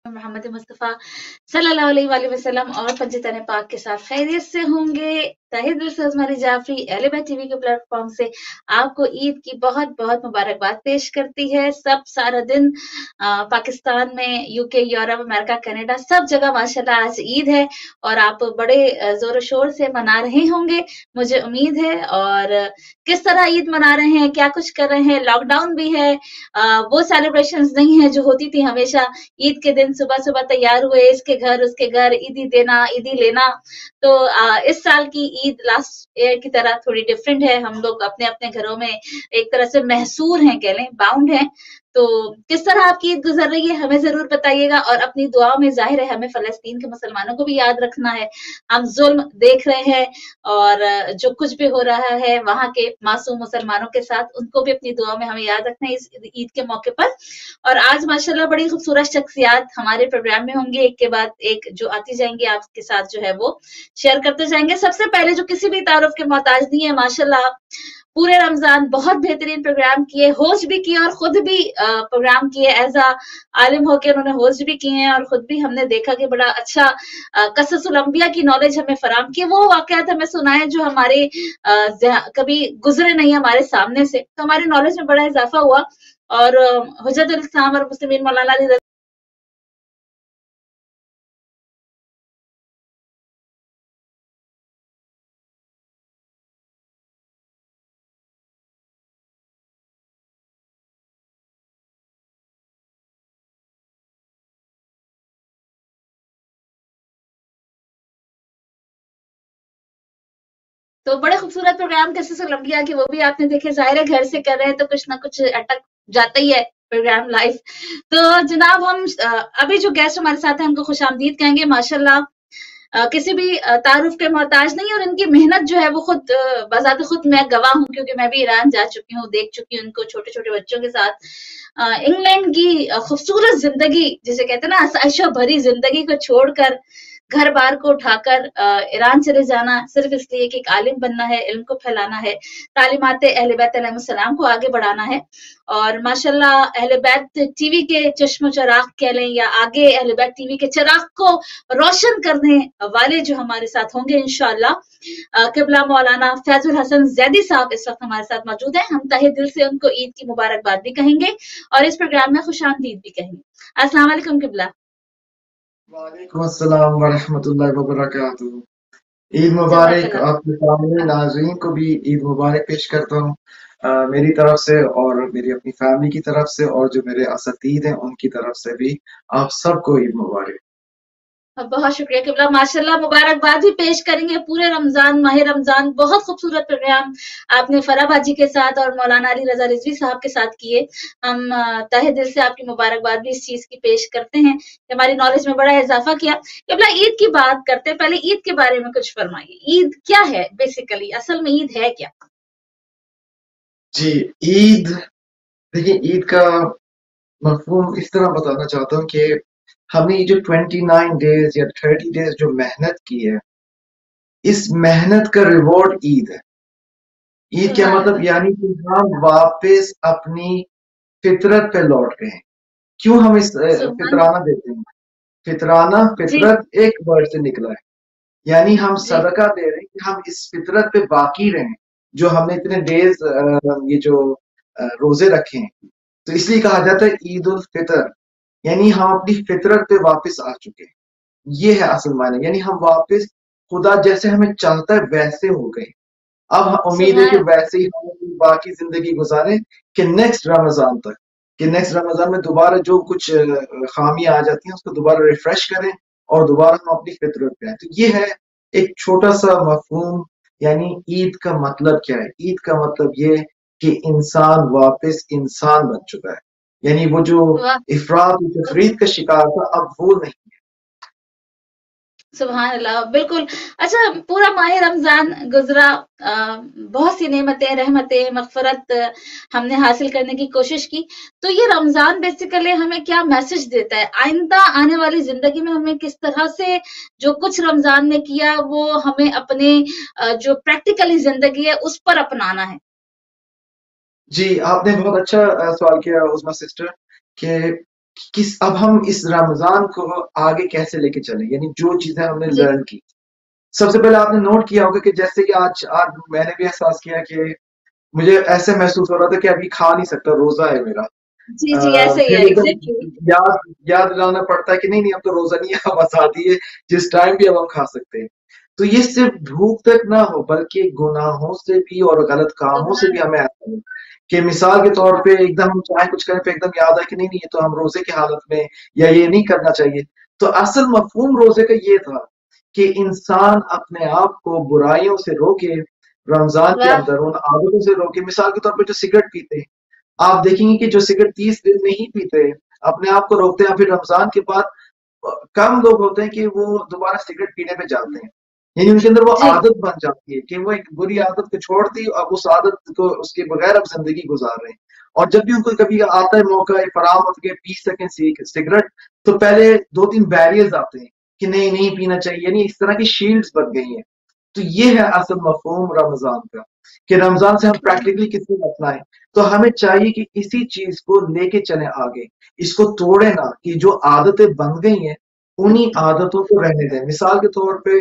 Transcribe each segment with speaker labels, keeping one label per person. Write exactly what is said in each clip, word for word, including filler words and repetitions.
Speaker 1: मोहम्मद मुस्तफ़ा सल्लल्लाहु अलैहि वसल्लम और पंजतन पाक के साथ खैरियत से होंगे। तहे दिल से उस्मानी जाफरी एलिबा टीवी के प्लेटफॉर्म से आपको ईद की बहुत बहुत मुबारकबाद पेश करती है। सब सारा दिन आ, पाकिस्तान में, यूके, यूरोप, अमेरिका, कनाडा, सब जगह माशाल्लाह आज ईद है और आप बड़े जोर शोर से मना रहे होंगे, मुझे उम्मीद है। और किस तरह ईद मना रहे हैं, क्या कुछ कर रहे हैं, लॉकडाउन भी है, आ, वो सेलिब्रेशंस नहीं है जो होती थी हमेशा। ईद के दिन सुबह सुबह तैयार हुए, इसके घर उसके घर, ईदी देना ईदी लेना। तो आ, इस साल की ईद लास्ट ईयर की तरह थोड़ी डिफरेंट है। हम लोग अपने अपने घरों में एक तरह से महसूर हैं, कह लें बाउंड हैं। तो किस तरह आपकी ईद गुजर रही है हमें जरूर बताइएगा। और अपनी दुआओं में जाहिर है हमें फलस्तीन के मुसलमानों को भी याद रखना है। हम जुल्म देख रहे हैं और जो कुछ भी हो रहा है वहां के मासूम मुसलमानों के साथ, उनको भी अपनी दुआओं में हमें याद रखना है इस ईद के मौके पर। और आज माशाल्लाह बड़ी खूबसूरत शख्सियात हमारे प्रोग्राम में होंगे, एक के बाद एक जो आती जाएंगी आपके साथ जो है वो शेयर करते जाएंगे। सबसे पहले जो किसी भी तारुफ के मोहताज नहीं है, माशाल्लाह पूरे रमजान बहुत बेहतरीन प्रोग्राम किए, होस्ट भी किए और खुद भी प्रोग्राम किए, एज आ आलिम होकर उन्होंने होस्ट भी किए हैं और खुद भी हमने देखा कि बड़ा अच्छा कससुल अंबिया की नॉलेज हमें फराम की। वो वाकयात हमें सुनाए जो हमारे आ, कभी गुजरे नहीं हमारे सामने से, तो हमारी नॉलेज में बड़ा इजाफा हुआ। और हुज्जतुल इस्लाम और मुस्लिमीन मौलाना अली रज़ा तो बड़े खूबसूरत प्रोग्राम कैसे सोलंबिया के वो भी आपने देखे। जाहिर है घर से कर रहे हैं तो कुछ ना कुछ अटक जाता ही है प्रोग्राम लाइव। तो जनाब हम अभी जो गेस्ट हमारे साथ हैं उनको खुशामदीद कहेंगे। माशाल्लाह Uh, किसी भी uh, तारुफ के मोहताज नहीं, और इनकी मेहनत जो है वो खुद uh, बाज़ात खुद मैं गवाह हूँ, क्योंकि मैं भी ईरान जा चुकी हूँ, देख चुकी हूँ उनको छोटे छोटे बच्चों के साथ uh, इंग्लैंड की uh, खूबसूरत जिंदगी जिसे कहते हैं ना आसाइशों भरी जिंदगी को छोड़कर घर बार को उठाकर ईरान चले जाना सिर्फ इसलिए कि एक आलिम बनना है, इल्म को फैलाना है, तालीमात अहले बैत अलैहिस्सलाम को आगे बढ़ाना है। और माशाल्लाह अहले बैत टीवी के चश्मो चराग कह लें या आगे अहले बैत टीवी के चिराग को रोशन करने वाले जो हमारे साथ होंगे इंशाअल्लाह, किबला मौलाना फैजुल हसन जैदी साहब इस वक्त हमारे साथ मौजूद हैं। हम तहे दिल से उनको ईद की मुबारकबाद भी कहेंगे और इस प्रोग्राम में खुशामदीद भी कहेंगे। अस्सलाम वालेकुम किबला।
Speaker 2: वालेकुम अस्सलाम व रहमतुल्लाहि व बरकातुहू। ईद मुबारक। आपके सामने नाज़रीन को भी ईद मुबारक पेश करता हूँ मेरी तरफ से और मेरी अपनी फैमिली की तरफ से, और जो मेरे असतीद हैं उनकी तरफ से भी आप सबको ईद मुबारक।
Speaker 1: बहुत शुक्रिया किबला। माशाल्लाह मुबारकबाद भी पेश करेंगे पूरे रमजान, माह रमजान बहुत खूबसूरत प्रोग्राम आपने फराह बाजी के साथ और मौलाना अली रजा रिजवी साहब के साथ किए। हम तहे दिल से आपकी मुबारकबाद भी इस चीज की पेश करते हैं कि हमारी नॉलेज में बड़ा इजाफा किया। किबला ईद की बात करते हैं, पहले ईद के बारे में कुछ फरमाइए। ईद क्या है बेसिकली, असल में ईद है क्या?
Speaker 2: जी ईद, देखिए ईद का मफहूम इस तरह बताना चाहता हूँ कि हमने जो उनतीस डेज या तीस डेज जो मेहनत की है, इस मेहनत का रिवॉर्ड ईद है। ईद क्या मतलब, यानी कि हम वापस अपनी फितरत पे लौट गए हैं। क्यों हम इस फितराना देते हैं? फितराना, फितरत एक वर्ड से निकला है, यानी हम सदका दे रहे हैं कि हम इस फितरत पे बाकी रहें जो हमने इतने डेज ये जो रोजे रखे हैं। तो इसलिए कहा जाता है ईद उल फितर, यानी हम अपनी फितरत पे वापस आ चुके हैं। ये है असल मायने, यानी हम वापस खुदा जैसे हमें चाहता है वैसे हो गए। अब उम्मीद है कि वैसे ही हम बाकी जिंदगी गुजारें कि नेक्स्ट रमजान तक, कि नेक्स्ट रमजान में दोबारा जो कुछ खामियां आ जाती हैं उसको दोबारा रिफ्रेश करें और दोबारा हम अपनी फितरत पे आए। तो ये है एक छोटा सा मफहूम, यानी ईद का मतलब क्या है। ईद का मतलब ये कि इंसान वापस इंसान बन चुका है, यानी वो जो इफरात तफरीद का शिकार था अब वो नहीं।
Speaker 1: सुभान अल्लाह, बिल्कुल। अच्छा, पूरा माह रमजान गुजरा, बहुत सी नेमतें, रहमतें, मगफरत हमने हासिल करने की कोशिश की। तो ये रमजान बेसिकली हमें क्या मैसेज देता है? आइंदा आने वाली जिंदगी में हमें किस तरह से जो कुछ रमजान ने किया वो हमें अपने जो प्रैक्टिकली जिंदगी है उस पर अपनाना है?
Speaker 2: जी, आपने बहुत अच्छा सवाल किया उस्मा सिस्टर, कि کس اب ہم اس رمضان کو آگے کیسے لے کے چلیں، یعنی جو چیزیں ہم نے
Speaker 1: جی
Speaker 2: لرن کی. سب سے پہلے آپ نے نوٹ کیا ہوگا کہ جیسے کہ آج آج میں نے بھی احساس کیا کہ مجھے ایسے محسوس ہو رہا تھا کہ ابھی کھا نہیں سکتا، روزہ ہے میرا.
Speaker 1: جی جی
Speaker 2: آ،
Speaker 1: ایسے ہی
Speaker 2: پھر
Speaker 1: ہے
Speaker 2: ادھر
Speaker 1: ایگزیکٹلی.
Speaker 2: یاد یاد دلانا پڑتا ہے کہ نہیں نہیں اب تو روزہ نہیں ہے، اب آزادی ہے، جس ٹائم بھی اب ہم کھا سکتے ہیں. تو یہ صرف بھوک تک نہ ہو بلکہ گناہوں سے بھی اور غلط کاموں سے بھی ہمیں ایسا ہو کہ مثال کے طور پہ ایک دم ہم چاہیں کچھ کریں پہ ایک دم یاد آئے کہ نہیں نہیں یہ تو ہم روزے کی حالت میں یا یہ نہیں کرنا چاہیے. تو اصل مفہوم روزے کا یہ تھا کہ انسان اپنے آپ کو برائیوں سے روکے، رمضان کے
Speaker 1: واہ.
Speaker 2: اندر ان عادتوں سے روکے. مثال کے طور پہ جو سگریٹ پیتے ہیں، آپ دیکھیں گے کہ جو سگریٹ تیس دن نہیں پیتے اپنے آپ کو روکتے ہیں، پھر رمضان کے بعد کم لوگ ہوتے ہیں کہ وہ دوبارہ سگریٹ پینے پہ جاتے ہیں. یعنی ان کے اندر وہ
Speaker 1: جی
Speaker 2: عادت بن جاتی ہے کہ وہ ایک بری عادت کو چھوڑ دی، اب اس عادت کو اس کے بغیر اب زندگی گزار رہے ہیں. اور جب بھی ان کو کبھی آتا ہے موقع فراہم ہوتا ہے کہ پی سکیں سگریٹ، تو پہلے دو تین بیریئرز آتے ہیں کہ نہیں نہیں پینا چاہیے، یعنی اس طرح کی شیلڈز بن گئی ہیں. تو یہ ہے اصل مفہوم رمضان کا کہ رمضان سے ہم پریکٹیکلی کس طرح اپنائیں. تو ہمیں چاہیے کہ اسی چیز کو لے کے چلیں آگے، اس کو توڑے نہ کہ جو عادتیں بن گئی ہیں انہی عادتوں کو رہنے دیں. مثال کے طور پہ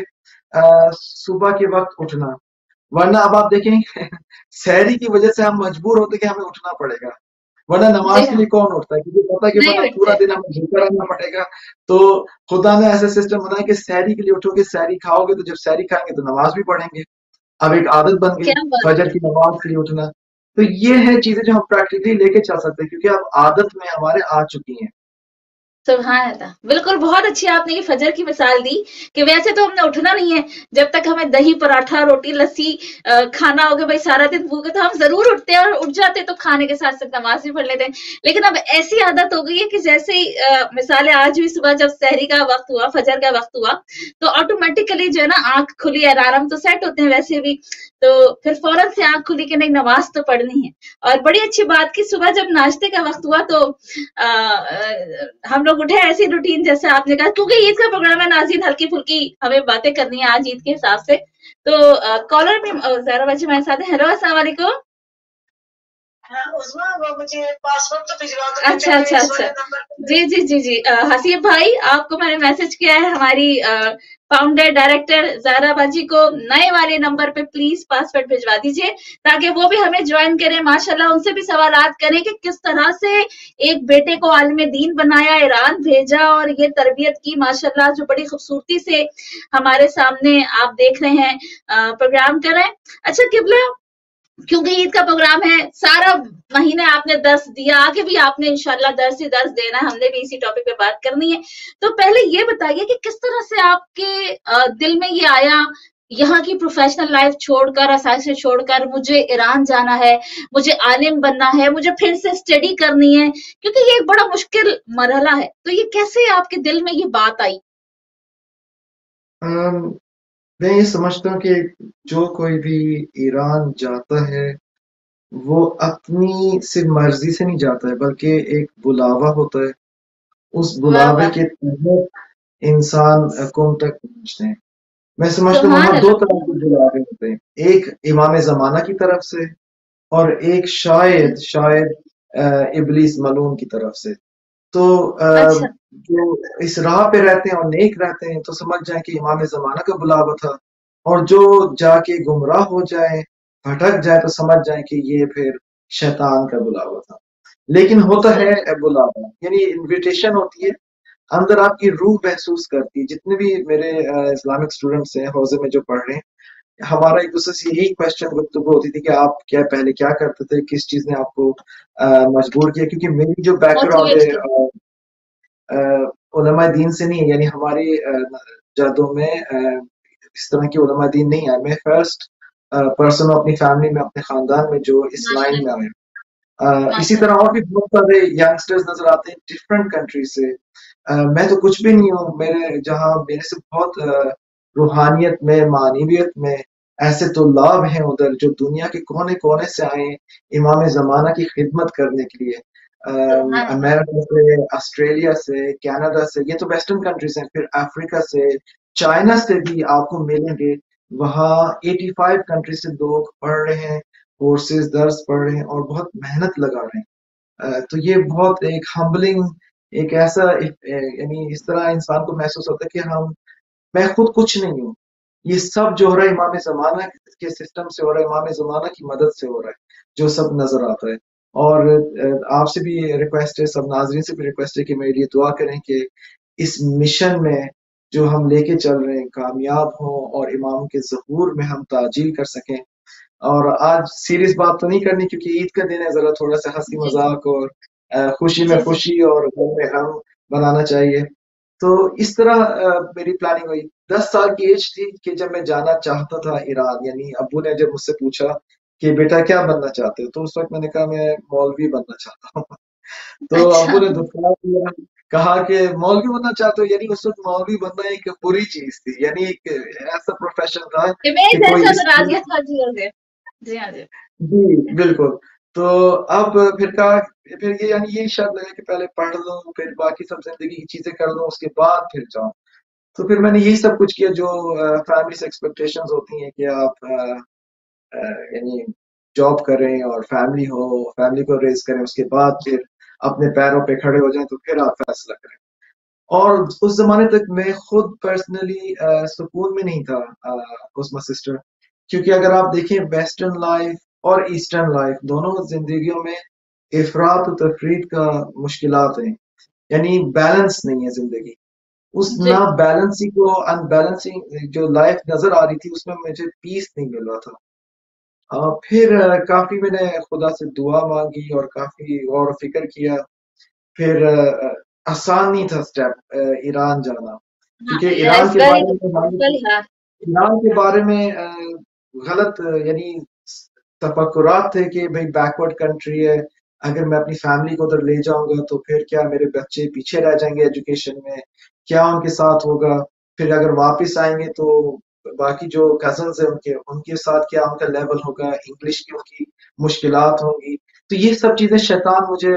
Speaker 2: صبح کے وقت اٹھنا، ورنہ اب آپ دیکھیں سحری کی وجہ سے ہم مجبور ہوتے کہ ہمیں اٹھنا پڑے گا، ورنہ
Speaker 1: جی
Speaker 2: نماز کے
Speaker 1: ہاں
Speaker 2: لیے کون اٹھتا ہے کیونکہ پتا کہ
Speaker 1: نہیں
Speaker 2: ورنہ پورا
Speaker 1: اٹھتے.
Speaker 2: دن ہمیں بھوکا رہنا پڑے گا. تو خدا نے ایسا سسٹم بنایا کہ سحری کے لیے اٹھو گے، سحری کھاؤ گے، تو جب سحری کھائیں گے تو نماز بھی پڑھیں گے. اب ایک عادت بن گئی
Speaker 1: کیا بات
Speaker 2: فجر کی نماز کے لیے اٹھنا. تو یہ ہے چیزیں جو ہم پریکٹیکلی لے کے چل سکتے ہیں کیونکہ اب عادت میں ہمارے آ چکی ہیں.
Speaker 1: سبحان اللہ. بالکل بہت اچھی آپ نے یہ فجر کی مثال دی کہ ویسے تو ہم نے اٹھنا نہیں ہے جب تک ہمیں دہی پراٹھا روٹی لسی کھانا ہوگا، بھائی سارا دن بھوکے تو ہم ضرور اٹھتے ہیں اور اٹھ جاتے تو کھانے کے ساتھ ساتھ نماز بھی پڑھ لیتے ہیں. لیکن اب ایسی عادت ہو گئی ہے کہ جیسے ہی مثالیں آج بھی صبح جب سحری کا وقت ہوا، فجر کا وقت ہوا، تو آٹومیٹکلی جو ہے نا آنکھ کھلی، الارم تو سیٹ ہوتے ہیں ویسے بھی، تو پھر فوراً سے آنکھ کھلی کہ نہیں نماز تو پڑھنی ہے. اور بڑی اچھی بات کہ صبح جب ناشتے کا وقت ہوا تو ہم لوگ اٹھے ایسی روٹین جیسے آپ نے کہا، کیونکہ عید کا پروگرام ہے ناظرین، ہلکی پھلکی ہمیں باتیں کرنی ہے آج عید کے حساب سے. تو کالر بھی زہرا باجی ہمارے ساتھ ہیں. ہیلو السلام علیکم. اچھا اچھا اچھا جی جی جی جی حسیب بھائی آپ کو میں نے میسج کیا ہے، ہماری فاؤنڈر ڈائریکٹر زہرا باجی کو نئے والے نمبر پہ پلیز پاسورڈ بھجوا دیجیے تاکہ وہ بھی ہمیں جوائن کریں. ماشاءاللہ ان سے بھی سوالات کریں کہ کس طرح سے ایک بیٹے کو عالم دین بنایا، ایران بھیجا اور یہ تربیت کی، ماشاءاللہ جو بڑی خوبصورتی سے ہمارے سامنے آپ دیکھ رہے ہیں پروگرام کر رہے ہیں. اچھا قبلہ، کیونکہ عید کا پروگرام ہے، سارا مہینے آپ نے درس دیا، آگے بھی آپ نے انشاءاللہ درس ہی درس دینا ہے، ہم نے بھی اسی ٹاپک پہ بات کرنی ہے. تو پہلے یہ بتائیے کہ کس طرح سے آپ کے دل میں یہ آیا یہاں کی پروفیشنل لائف چھوڑ کر، اساتذہ چھوڑ کر مجھے ایران جانا ہے، مجھے عالم بننا ہے، مجھے پھر سے اسٹڈی کرنی ہے، کیونکہ یہ ایک بڑا مشکل مرحلہ ہے. تو یہ کیسے آپ کے دل میں یہ بات آئی؟
Speaker 2: میں یہ سمجھتا ہوں کہ جو کوئی بھی ایران جاتا ہے وہ اپنی صرف مرضی سے نہیں جاتا ہے بلکہ ایک بلاوا ہوتا ہے. اس
Speaker 1: واہ
Speaker 2: بلاوے
Speaker 1: واہ.
Speaker 2: کے تحت انسان قوم تک پہنچتے ہیں. میں سمجھتا ہوں
Speaker 1: سبحان
Speaker 2: وہاں
Speaker 1: اللہ.
Speaker 2: دو طرح کے بلاوے ہوتے ہیں، ایک امام زمانہ کی طرف سے اور ایک شاید شاید ابلیس ملعون کی طرف سے. تو
Speaker 1: اچھا
Speaker 2: جو اس راہ پہ رہتے ہیں اور نیک رہتے ہیں تو سمجھ جائیں کہ امام زمانہ کا بلاوا تھا، اور جو جا کے گمراہ ہو جائے بھٹک جائے تو سمجھ جائیں کہ یہ پھر شیطان کا بلاوا تھا. لیکن ہوتا ہے بلاوا یعنی انویٹیشن ہوتی ہے، اندر آپ کی روح محسوس کرتی ہے. جتنے بھی میرے اسلامک اسٹوڈنٹس ہیں حوزے میں جو پڑھ رہے ہیں، ہمارا ایک دوسرے سے یہی کوشچن گفتگو ہوتی تھی کہ آپ کیا پہلے کیا کرتے تھے، کس چیز نے آپ کو مجبور کیا. کیونکہ میری جو بیک گراؤنڈ
Speaker 1: موٹیویٹ کی.
Speaker 2: ہے علماء دین سے نہیں ہے، یعنی ہماری جدوں میں اس طرح کی علماء دین نہیں ہے. میں فرسٹ پرسن ہوں اپنی فیملی میں، اپنے خاندان میں جو اس
Speaker 1: ماشاء
Speaker 2: لائن میں
Speaker 1: اللہ
Speaker 2: آئے. اسی
Speaker 1: ماشاء
Speaker 2: طرح
Speaker 1: اللہ.
Speaker 2: اور بھی بہت سارے ینگسٹرز نظر آتے ہیں ڈفرینٹ کنٹری سے. میں تو کچھ بھی نہیں ہوں، میرے جہاں میرے سے بہت روحانیت میں، معنویت میں ایسے طلاب ہیں ادھر جو دنیا کے کونے کونے سے آئے امام زمانہ کی خدمت کرنے کے لیے.
Speaker 1: سبحان اللہ.
Speaker 2: امریکہ سے، آسٹریلیا سے، کینیڈا سے، یہ تو ویسٹرن کنٹریز ہیں، پھر افریقہ سے، چائنا سے بھی آپ کو ملیں گے. وہاں ایٹی فائیو کنٹری سے لوگ پڑھ رہے ہیں، کورسز درس پڑھ رہے ہیں اور بہت محنت لگا رہے ہیں. تو یہ بہت ایک ہمبلنگ ایک ایسا یعنی اس طرح انسان کو محسوس ہوتا ہے کہ ہم میں خود کچھ نہیں ہوں، یہ سب جو ہو رہا ہے امام زمانہ کے سسٹم سے ہو رہا ہے، امام زمانہ کی مدد سے ہو رہا ہے، جو سب نظر آتا ہے۔ اور آپ سے بھی ریکویسٹ ہے، سب ناظرین سے بھی ریکویسٹ ہے کہ میرے لیے دعا کریں کہ اس مشن میں جو ہم لے کے چل رہے ہیں کامیاب ہوں اور امام کے ظہور میں ہم تعجیل کر سکیں۔ اور آج سیریس بات تو نہیں کرنی کیونکہ عید کا دن ہے، ذرا تھوڑا سا ہنسی
Speaker 1: جی
Speaker 2: مذاق اور خوشی میں
Speaker 1: جی جی
Speaker 2: خوشی اور غم میں غم بنانا چاہیے۔ تو اس طرح میری پلاننگ ہوئی۔ دس سال کی ایج تھی کہ جب میں جانا چاہتا تھا ایران، یعنی ابو نے جب مجھ سے پوچھا کہ بیٹا کیا بننا چاہتے ہو، تو اس وقت میں نے کہا میں مولوی بننا چاہتا ہوں۔ تو
Speaker 1: اچھا
Speaker 2: ابو نے دھتکار دیا، کہا کہ مولوی بننا چاہتے ہو؟ یعنی اس وقت مولوی بننا ایک بری چیز تھی، یعنی ایک ایسا پروفیشن تھا
Speaker 1: امیج
Speaker 2: کہ کوئی
Speaker 1: ایسا
Speaker 2: اس
Speaker 1: بنا دیا تھا جی سے جی ہاں جی
Speaker 2: جی بالکل۔ تو اب پھر کہا پھر یہ یعنی یہی شرط لگا کہ پہلے پڑھ لوں، پھر باقی سب زندگی کی چیزیں کر لوں، اس کے بعد پھر جاؤں۔ تو پھر میں نے یہی سب کچھ کیا جو فیملی سے ایکسپیکٹیشنز ہوتی ہیں کہ آپ یعنی جاب کریں اور فیملی ہو، فیملی کو ریز کریں، اس کے بعد پھر اپنے پیروں پہ کھڑے ہو جائیں تو پھر آپ فیصلہ کریں۔ اور اس زمانے تک میں خود پرسنلی سکون میں نہیں تھا عظمیٰ سسٹر، کیونکہ اگر آپ دیکھیں ویسٹرن لائف اور ایسٹرن لائف دونوں زندگیوں میں افراد و تفرید کا مشکلات ہیں، یعنی بیلنس نہیں ہے زندگی۔ اس
Speaker 1: جی
Speaker 2: نہ بیلنسی کو ان بیلنسنگ جو لائف نظر آ رہی تھی اس میں مجھے پیس نہیں مل رہا تھا۔ پھر کافی میں نے خدا سے دعا مانگی اور کافی غور و فکر کیا۔ پھر آسان نہیں تھا سٹیپ ایران جانا، کیونکہ ایران کے
Speaker 1: ویری
Speaker 2: بارے میں
Speaker 1: ویری ہارڈ
Speaker 2: ایران کے بارے میں غلط یعنی تفکرات تھے کہ بھئی بیکورڈ کنٹری ہے، اگر میں اپنی فیملی کو ادھر لے جاؤں گا تو پھر کیا میرے بچے پیچھے رہ جائیں گے ایجوکیشن میں، کیا ان کے ساتھ ہوگا، پھر اگر واپس آئیں گے تو باقی جو کزنز ہیں ان کے ان کے ساتھ کیا ان کا لیول ہوگا، انگلش کی ان کی مشکلات ہوں گی۔ تو یہ سب چیزیں شیطان مجھے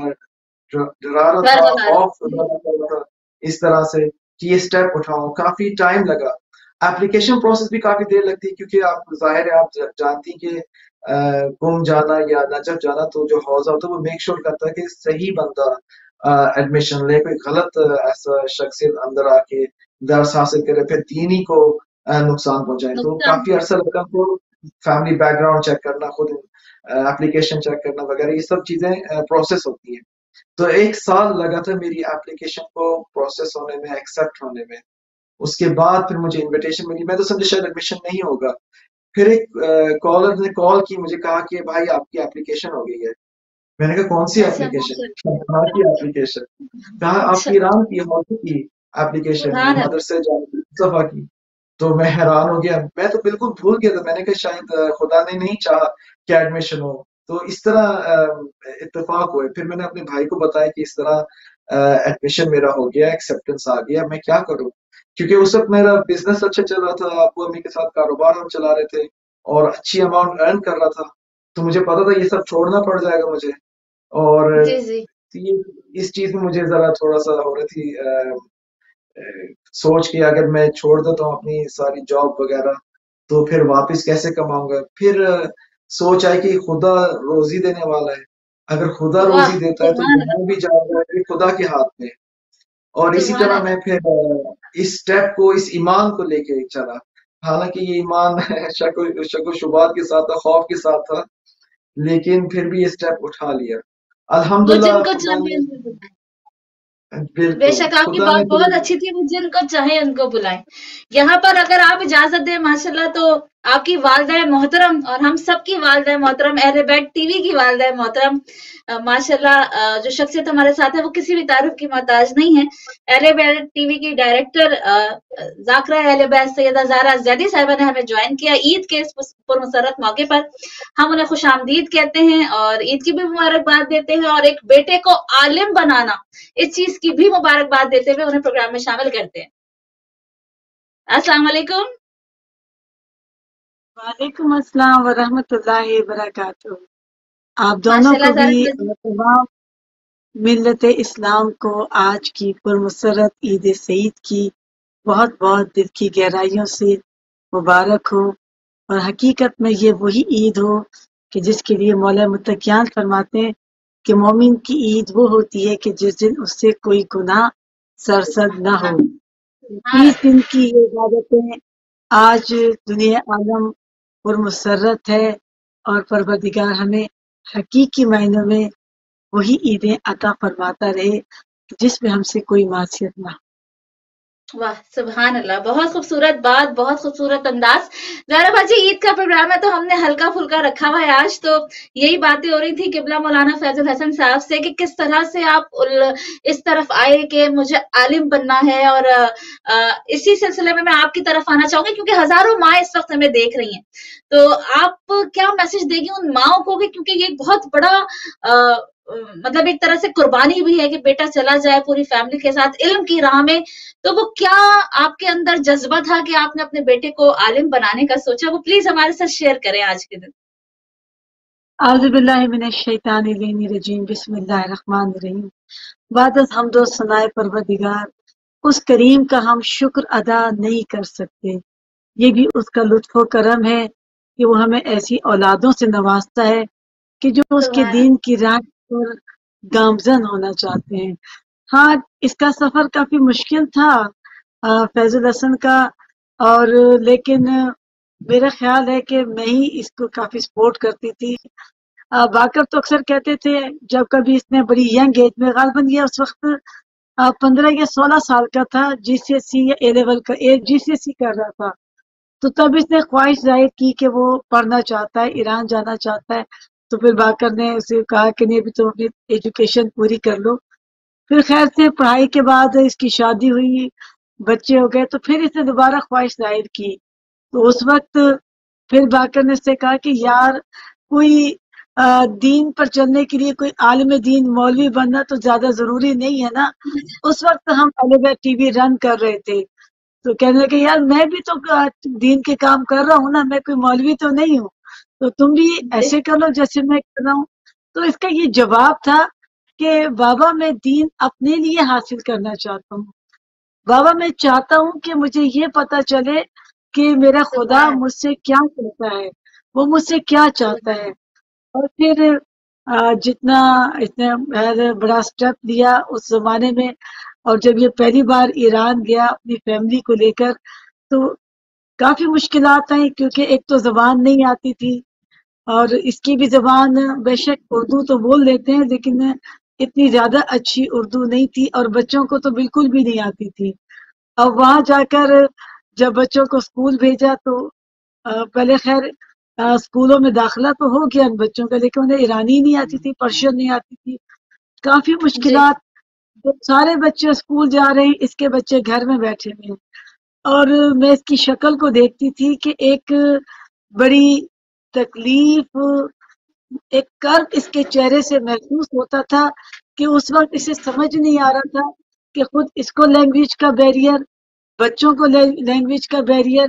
Speaker 2: ڈرا رہا تھا، خوف ڈرا رہا تھا اس طرح سے کہ یہ سٹیپ اٹھاؤں۔ کافی ٹائم لگا، اپلیکیشن پروسیس بھی کافی دیر لگتی ہے، کیونکہ آپ ظاہر ہے آپ جانتی کہ قم جانا یا نجف جانا تو جو حوزہ ہوتا ہے وہ میک شور کرتا ہے کہ صحیح بندہ ایڈمیشن لے، کوئی غلط ایسا شخصیت اندر آ کے درس حاصل کرے پھر دینی کو نقصان پہنچائے۔ تو
Speaker 1: نقصان
Speaker 2: کافی عرصہ لگا کو فیملی بیک گراؤنڈ چیک کرنا، خود اپلیکیشن چیک کرنا وغیرہ، یہ سب چیزیں پروسیس ہوتی ہیں۔ تو ایک سال لگا تھا میری اپلیکیشن کو پروسیس ہونے میں، ایکسیپٹ ہونے میں۔ اس کے بعد پھر مجھے انویٹیشن ملی، میں تو سمجھا شاید ایڈمیشن نہیں ہوگا۔ پھر ایک کالر نے کال کی مجھے، کہا کہ بھائی آپ کی اپلیکیشن ہو گئی ہے۔ میں نے کہا کون سی
Speaker 1: اچھا
Speaker 2: اپلیکیشن؟
Speaker 1: ماشاء
Speaker 2: کہاں کی اپلیکیشن؟ کہا
Speaker 1: اللہ
Speaker 2: آپ
Speaker 1: اچھا
Speaker 2: کی ایران کی ہاسٹل کی اپلیکیشن ہے،
Speaker 1: سبحان اللہ
Speaker 2: مدرسے جانے صفا کی۔ تو میں حیران ہو گیا، میں تو بالکل بھول گیا تھا، میں نے کہا شاید خدا نے نہیں چاہا کہ ایڈمیشن ہو۔ تو اس طرح اتفاق ہوئے۔ پھر میں نے اپنے بھائی کو بتایا کہ اس طرح ایڈمیشن میرا ہو گیا، ایکسیپٹنس آ گیا، میں کیا کروں؟ کیونکہ اس وقت میرا بزنس اچھا چل رہا تھا، ابو امی کے ساتھ کاروبار ہم چلا رہے تھے اور اچھی اماؤنٹ ارن کر رہا تھا، تو مجھے پتا تھا یہ سب چھوڑنا پڑ جائے گا مجھے۔ اور
Speaker 1: جی جی
Speaker 2: اس چیز میں مجھے ذرا تھوڑا سا ہو رہی تھی سوچ کے اگر میں چھوڑ دیتا ہوں اپنی ساری جاب وغیرہ تو پھر واپس کیسے کماؤں گا۔ پھر سوچ آئی کہ خدا روزی دینے والا ہے، اگر خدا
Speaker 1: واہ
Speaker 2: روزی دیتا ہے تو
Speaker 1: سبحان اللہ
Speaker 2: جہاں بھی جاؤں گا یہ خدا کے ہاتھ میں۔ اور اسی
Speaker 1: سبحان
Speaker 2: طرح
Speaker 1: اللہ
Speaker 2: میں پھر اس سٹیپ کو، اس ایمان کو لے کے چلا، حالانکہ یہ ایمان شک و شک و شبات کے ساتھ تھا، خوف کے ساتھ تھا، لیکن پھر بھی یہ سٹیپ اٹھا لیا
Speaker 1: وہ
Speaker 2: الحمدللہ۔
Speaker 1: جن کو
Speaker 2: خدا
Speaker 1: چاہے
Speaker 2: نے
Speaker 1: ان کو بلائیں۔ بے
Speaker 2: بالکل
Speaker 1: شک آپ کی
Speaker 2: خدا نے
Speaker 1: بات
Speaker 2: تو
Speaker 1: بہت اچھی تھی، وہ جن کو چاہے ان کو بلائیں۔ یہاں پر اگر آپ اجازت دیں ماشاءاللہ تو آپ کی والدہ محترم اور ہم سب کی والدہ محترم، اہل بیت ٹی وی کی والدہ محترم ماشاءاللہ جو شخصیت ہمارے ساتھ ہے وہ کسی بھی تعارف کی محتاج نہیں ہے۔ اہل بیت ٹی وی کی ڈائریکٹر ذاکرہ اہل بیت سیدہ زہرا زیدی صاحبہ نے ہمیں جوائن کیا عید کے اس پرمسرت موقع پر۔ ہم انہیں خوش آمدید کہتے ہیں اور عید کی بھی مبارکباد دیتے ہیں، اور ایک بیٹے کو عالم بنانا اس چیز کی بھی مبارکباد دیتے ہوئے انہیں پروگرام میں شامل کرتے ہیں۔ السلام علیکم۔
Speaker 3: وعلیکم السلام ورحمۃ اللہ وبرکاتہ۔ آپ دونوں
Speaker 1: ماشاء
Speaker 3: کو
Speaker 1: اللہ
Speaker 3: بھی
Speaker 1: زہرا
Speaker 3: اور تمام ملت اسلام کو آج کی پرمسرت عید سعید کی بہت بہت دل کی گہرائیوں سے مبارک ہو، اور حقیقت میں یہ وہی عید ہو کہ جس کے لیے مولا متقیان فرماتے ہیں کہ مومن کی عید وہ ہوتی ہے کہ جس دن اس سے کوئی گناہ سرزد نہ ہو۔ تیس دن کی یہ عبادتیں آج دنیا عالم پر مسرت ہے، اور پروردگار ہمیں حقیقی معنوں میں وہی عیدیں عطا فرماتا رہے جس میں ہم سے کوئی معصیت نہ ہو۔
Speaker 1: واہ سبحان اللہ، بہت خوبصورت بات، بہت خوبصورت انداز۔ زہرا باجی عید کا پروگرام ہے تو ہم نے ہلکا پھلکا رکھا ہوا ہے آج، تو یہی باتیں ہو رہی تھی قبلہ مولانا فیض الحسن صاحب سے کہ کس طرح سے آپ اس طرف آئے کہ مجھے عالم بننا ہے، اور اسی سلسلے میں میں آپ کی طرف آنا چاہوں گی کیونکہ ہزاروں ماں اس وقت ہمیں دیکھ رہی ہیں، تو آپ کیا میسج دے گی ان ماؤں کو کہ کیونکہ یہ بہت بڑا مطلب ایک طرح سے قربانی بھی ہے کہ بیٹا چلا جائے پوری فیملی کے ساتھ علم کی راہ میں، تو وہ کیا آپ کے اندر جذبہ تھا کہ آپ نے اپنے بیٹے کو عالم بنانے کا سوچا، وہ پلیز ہمارے ساتھ شیئر کریں آج کے دن۔
Speaker 3: اعوذ باللہ من الشیطان الرجیم، بسم اللہ الرحمن الرحیم۔ بعد از حمد و ثناء پروردگار، اس کریم کا ہم شکر ادا نہیں کر سکتے، یہ بھی اس کا لطف و کرم ہے کہ وہ ہمیں ایسی اولادوں سے نوازتا ہے کہ جو اس کے دین کی راہ پر گامزن ہونا چاہتے ہیں۔ ہاں، اس کا سفر کافی مشکل تھا فیض الحسن کا، اور لیکن میرا خیال ہے کہ میں ہی اس کو کافی سپورٹ کرتی تھی۔ باقر تو اکثر کہتے تھے جب کبھی اس نے بڑی ینگ ایج میں، غالباً یہ اس وقت پندرہ یا سولہ سال کا تھا، جی سی ایس سی یا اے لیول کا جی سی ایس سی کر رہا تھا، تو تب اس نے خواہش ظاہر کی کہ وہ پڑھنا چاہتا ہے، ایران جانا چاہتا ہے، تو پھر باقر نے اسے کہا کہ نہیں، ابھی تم اپنی ایجوکیشن پوری کر لو۔ پھر خیر سے پڑھائی کے بعد اس کی شادی ہوئی، بچے ہو گئے، تو پھر اس نے دوبارہ خواہش ظاہر کی، تو اس وقت پھر باقر نے اس سے کہا کہ یار کوئی دین پر چلنے کے لیے کوئی عالم دین مولوی بننا تو زیادہ ضروری نہیں ہے نا۔ اس وقت ہم البیت ٹی وی رن کر رہے تھے، تو کہنے لگے یار میں بھی تو دین کے کام کر رہا ہوں نا، میں کوئی مولوی تو نہیں ہوں، تو تم بھی ایسے کر لو جیسے میں کر رہا ہوں۔ تو اس کا یہ جواب تھا کہ بابا میں دین اپنے لیے حاصل کرنا چاہتا ہوں، بابا میں چاہتا ہوں کہ مجھے یہ پتا چلے کہ میرا خدا مجھ سے کیا چاہتا ہے، وہ مجھ سے کیا چاہتا ہے۔ اور پھر جتنا اس نے بڑا سٹیپ لیا اس زمانے میں، اور جب یہ پہلی بار ایران گیا اپنی فیملی کو لے کر، تو کافی مشکلات آئیں، کیونکہ ایک تو زبان نہیں آتی تھی، اور اس کی بھی زبان بے شک اردو تو بول لیتے ہیں لیکن اتنی زیادہ اچھی اردو نہیں تھی، اور بچوں کو تو بالکل بھی نہیں آتی تھی۔ اب وہاں جا کر جب بچوں کو اسکول بھیجا تو پہلے خیر اسکولوں میں داخلہ تو ہو گیا ان بچوں کا، لیکن انہیں ایرانی نہیں آتی تھی، پرشین نہیں آتی تھی، کافی مشکلات۔ تو سارے بچے اسکول جا رہے ہیں، اس کے بچے گھر میں بیٹھے ہوئے ہیں، اور میں اس کی شکل کو دیکھتی تھی کہ ایک بڑی تکلیف، ایک کرب اس کے چہرے سے محسوس ہوتا تھا کہ اس وقت اسے سمجھ نہیں آ رہا تھا کہ خود اس کو لینگویج کا بیریئر، بچوں کو لینگویج کا بیریئر،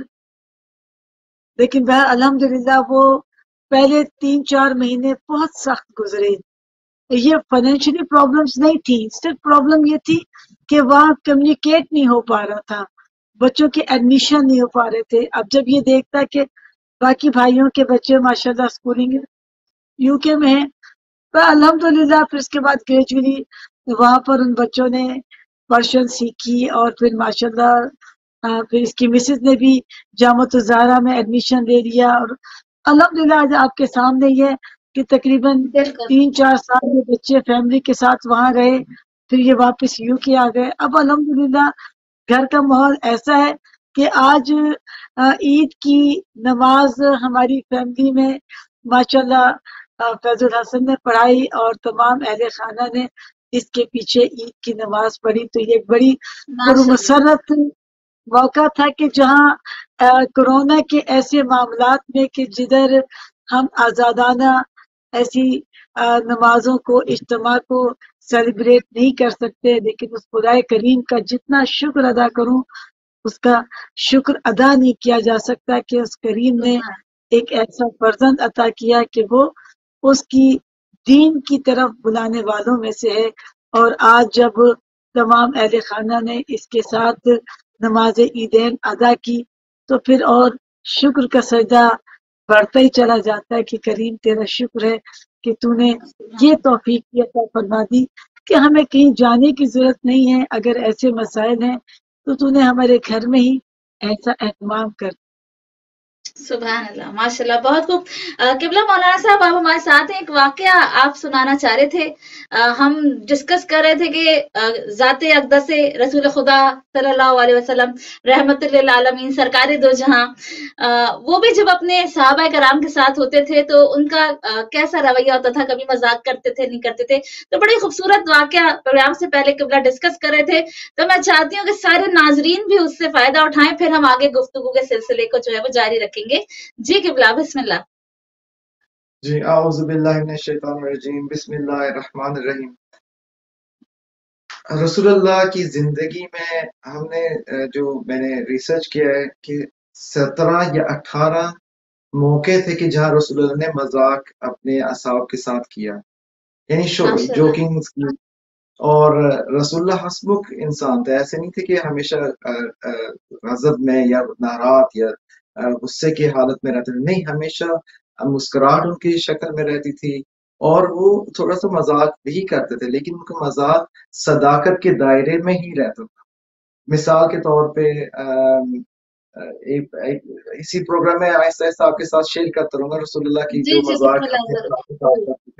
Speaker 3: لیکن بہر الحمدللہ وہ پہلے تین چار مہینے بہت سخت گزرے۔ یہ فائنینشلی پرابلمز نہیں تھی، صرف پرابلم یہ تھی کہ وہاں کمیونیکیٹ نہیں ہو پا رہا تھا، بچوں کے ایڈمیشن نہیں ہو پا رہے تھے۔ اب جب یہ دیکھتا کہ باقی بھائیوں کے بچے ماشاءاللہ اسکولنگ یو کے میں ہیں، تو الحمدللہ پھر اس کے بعد گریجولی وہاں پر ان بچوں نے پرشین سیکھی، اور پھر ماشاءاللہ پھر اس کی مسز نے بھی جامعۃ الزہرا میں ایڈمیشن لے لیا، اور الحمدللہ آج آپ کے سامنے یہ کہ تقریباً تین چار سال میں بچے فیملی کے ساتھ وہاں رہے، پھر یہ واپس یو کے آ گئے۔ اب الحمدللہ گھر کا ماحول ایسا ہے کہ آج عید کی نماز ہماری فیملی میں ماشاءاللہ فیض الحسن نے پڑھائی، اور تمام اہل خانہ نے اس کے پیچھے عید کی نماز پڑھی، تو یہ بڑی پرمسرت موقع تھا کہ جہاں کورونا کے ایسے معاملات میں کہ جدھر ہم آزادانہ ایسی نمازوں کو، اجتماع کو سیلیبریٹ نہیں کر سکتے، لیکن اس خدائے کریم کا جتنا شکر ادا کروں اس کا شکر ادا نہیں کیا جا سکتا کہ اس کریم نے ایک ایسا فرزند عطا کیا کہ وہ اس کی دین کی طرف بلانے والوں میں سے ہے۔ اور آج جب تمام اہل خانہ نے اس کے ساتھ نماز عیدین ادا کی تو پھر اور شکر کا سجدہ بڑھتا ہی چلا جاتا ہے کہ کریم تیرا شکر ہے کہ تو نے یہ توفیق کی عطا فرما دی کہ ہمیں کہیں جانے کی ضرورت نہیں ہے. اگر ایسے مسائل ہیں تو تو نے ہمارے گھر میں ہی ایسا اہتمام کر.
Speaker 1: سبحان اللہ، ماشاء اللہ، بہت خوب. قبلہ مولانا صاحب آپ ہمارے ساتھ ہیں، ایک واقعہ آپ سنانا چاہ رہے تھے. ہم ڈسکس کر رہے تھے کہ ذات اقدس رسول خدا صلی اللہ علیہ وسلم رحمت للعالمین سرکار دو جہاں، وہ بھی جب اپنے صحابہ کرام کے ساتھ ہوتے تھے تو ان کا کیسا رویہ ہوتا تھا، کبھی مذاق کرتے تھے نہیں کرتے تھے. تو بڑی خوبصورت واقعہ پروگرام سے پہلے قبلہ ڈسکس کر رہے تھے. تو میں چاہتی ہوں کہ سارے ناظرین بھی اس سے فائدہ اٹھائیں، پھر ہم آگے گفتگو کے سلسلے کو جو ہے وہ جاری رکھیں گے. جی قبلہ، بسم اللہ.
Speaker 2: جی اعوذ باللہ من الشیطان الرجیم، بسم اللہ الرحمن الرحیم. رسول اللہ کی زندگی میں ہم نے جو میں نے ریسرچ کیا ہے کہ سترہ یا اٹھارہ موقع تھے کہ جہاں رسول اللہ نے مذاق اپنے اصحاب کے ساتھ کیا، یعنی جوکنگ کی. اور رسول اللہ ہنسمکھ انسان تھے، ایسے نہیں تھے کہ ہمیشہ غضب میں یا ناراض یا غصے کی حالت میں رہتے تھے. نہیں، ہمیشہ مسکراہٹ ان کی شکل میں رہتی تھی اور وہ تھوڑا سا مذاق بھی کرتے تھے، لیکن ان کا مذاق صداقت کے دائرے میں ہی رہتا تھا. مثال کے طور پہ اسی پروگرام میں آہستہ آہستہ آپ کے ساتھ شیئر کرتا رہوں گا رسول اللہ کی جو مذاق.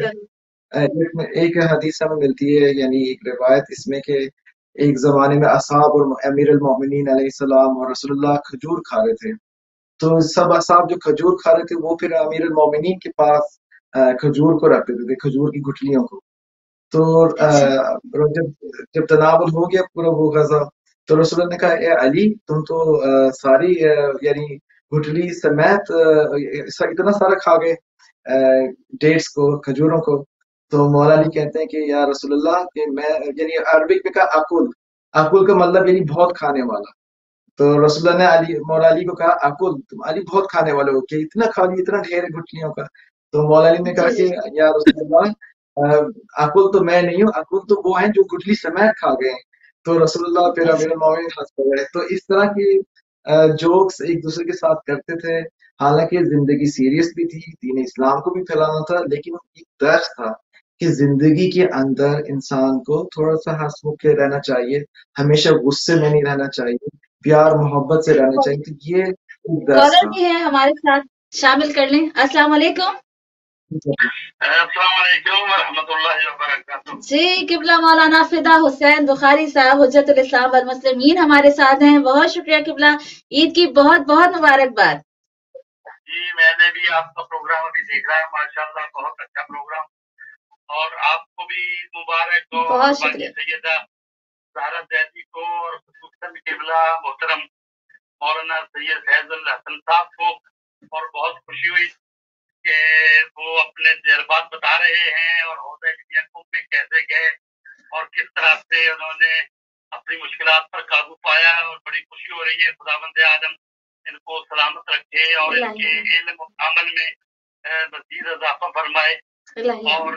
Speaker 2: ایک حدیث ہمیں ملتی ہے، یعنی ایک روایت اس میں کہ ایک زمانے میں اصحاب اور امیر المومنین علیہ السلام اور رسول اللہ کھجور کھا رہے تھے. تو سب اصحاب جو کھجور کھا رہے تھے وہ پھر امیر المومنین کے پاس کھجور کو رکھتے تھے، کھجور کی گٹھلیوں کو. تو جب جب تناول ہو گیا پورا وہ غذا، تو رسول اللہ نے کہا اے علی، تم تو ساری یعنی گٹھلی سمیت اتنا سارا کھا گئے ڈیٹس کو، کھجوروں کو. تو مولا علی کہتے ہیں کہ یا رسول اللہ کہ میں، یعنی عربک میں کہا اکل، اکل کا مطلب یعنی بہت کھانے والا. تو رسول اللہ نے علی مولا علی کو کہا اکل، تم علی بہت کھانے والے ہو کہ اتنا کھا لی، اتنا ڈھیر گٹھلیوں کا. تو مولا علی نے کہا کہ یا رسول اللہ اکل تو میں نہیں ہوں، اکل تو وہ ہیں جو گٹھلی سمیت کھا گئے ہیں. تو رسول اللہ پھر امیر المومنین ہنس پڑے. تو اس طرح کی جوکس ایک دوسرے کے ساتھ کرتے تھے. حالانکہ زندگی سیریس بھی تھی، دین اسلام کو بھی پھیلانا تھا، لیکن ایک درس تھا کہ زندگی کے اندر انسان کو تھوڑا سا ہنس مکھ کے رہنا چاہیے، ہمیشہ غصے میں نہیں رہنا چاہیے، پیار محبت سے رہنا چاہیے. تو یہ ایک درس تھا.
Speaker 1: بھی ہے ہمارے ساتھ، شامل کر لیں. السلام علیکم.
Speaker 4: السلام علیکم ورحمۃ اللہ وبرکاتہ.
Speaker 1: جی قبلہ مولانا فدا حسین بخاری صاحب حجت الاسلام والمسلمین ہمارے ساتھ ہیں. بہت شکریہ قبلہ، عید کی بہت بہت مبارکباد.
Speaker 4: جی میں نے بھی آپ کا پروگرام ابھی دیکھا ہے، ماشاءاللہ بہت اچھا پروگرام، اور آپ کو بھی مبارک ہو.
Speaker 1: بہت شکریہ.
Speaker 4: سیدہ زہرا زیدی کو اور خصوصاً قبلہ محترم مولانا سید فیض الحسن صاحب کو. اور بہت خوشی ہوئی کہ وہ اپنے تجربات بتا رہے ہیں اور عہدہ یعقوب میں کیسے گئے اور کس طرح سے انہوں نے اپنی مشکلات پر قابو پایا. اور بڑی خوشی ہو رہی ہے. خداوند عالم ان کو سلامت رکھے اور ان کے علم و عمل میں مزید اضافہ فرمائے. اور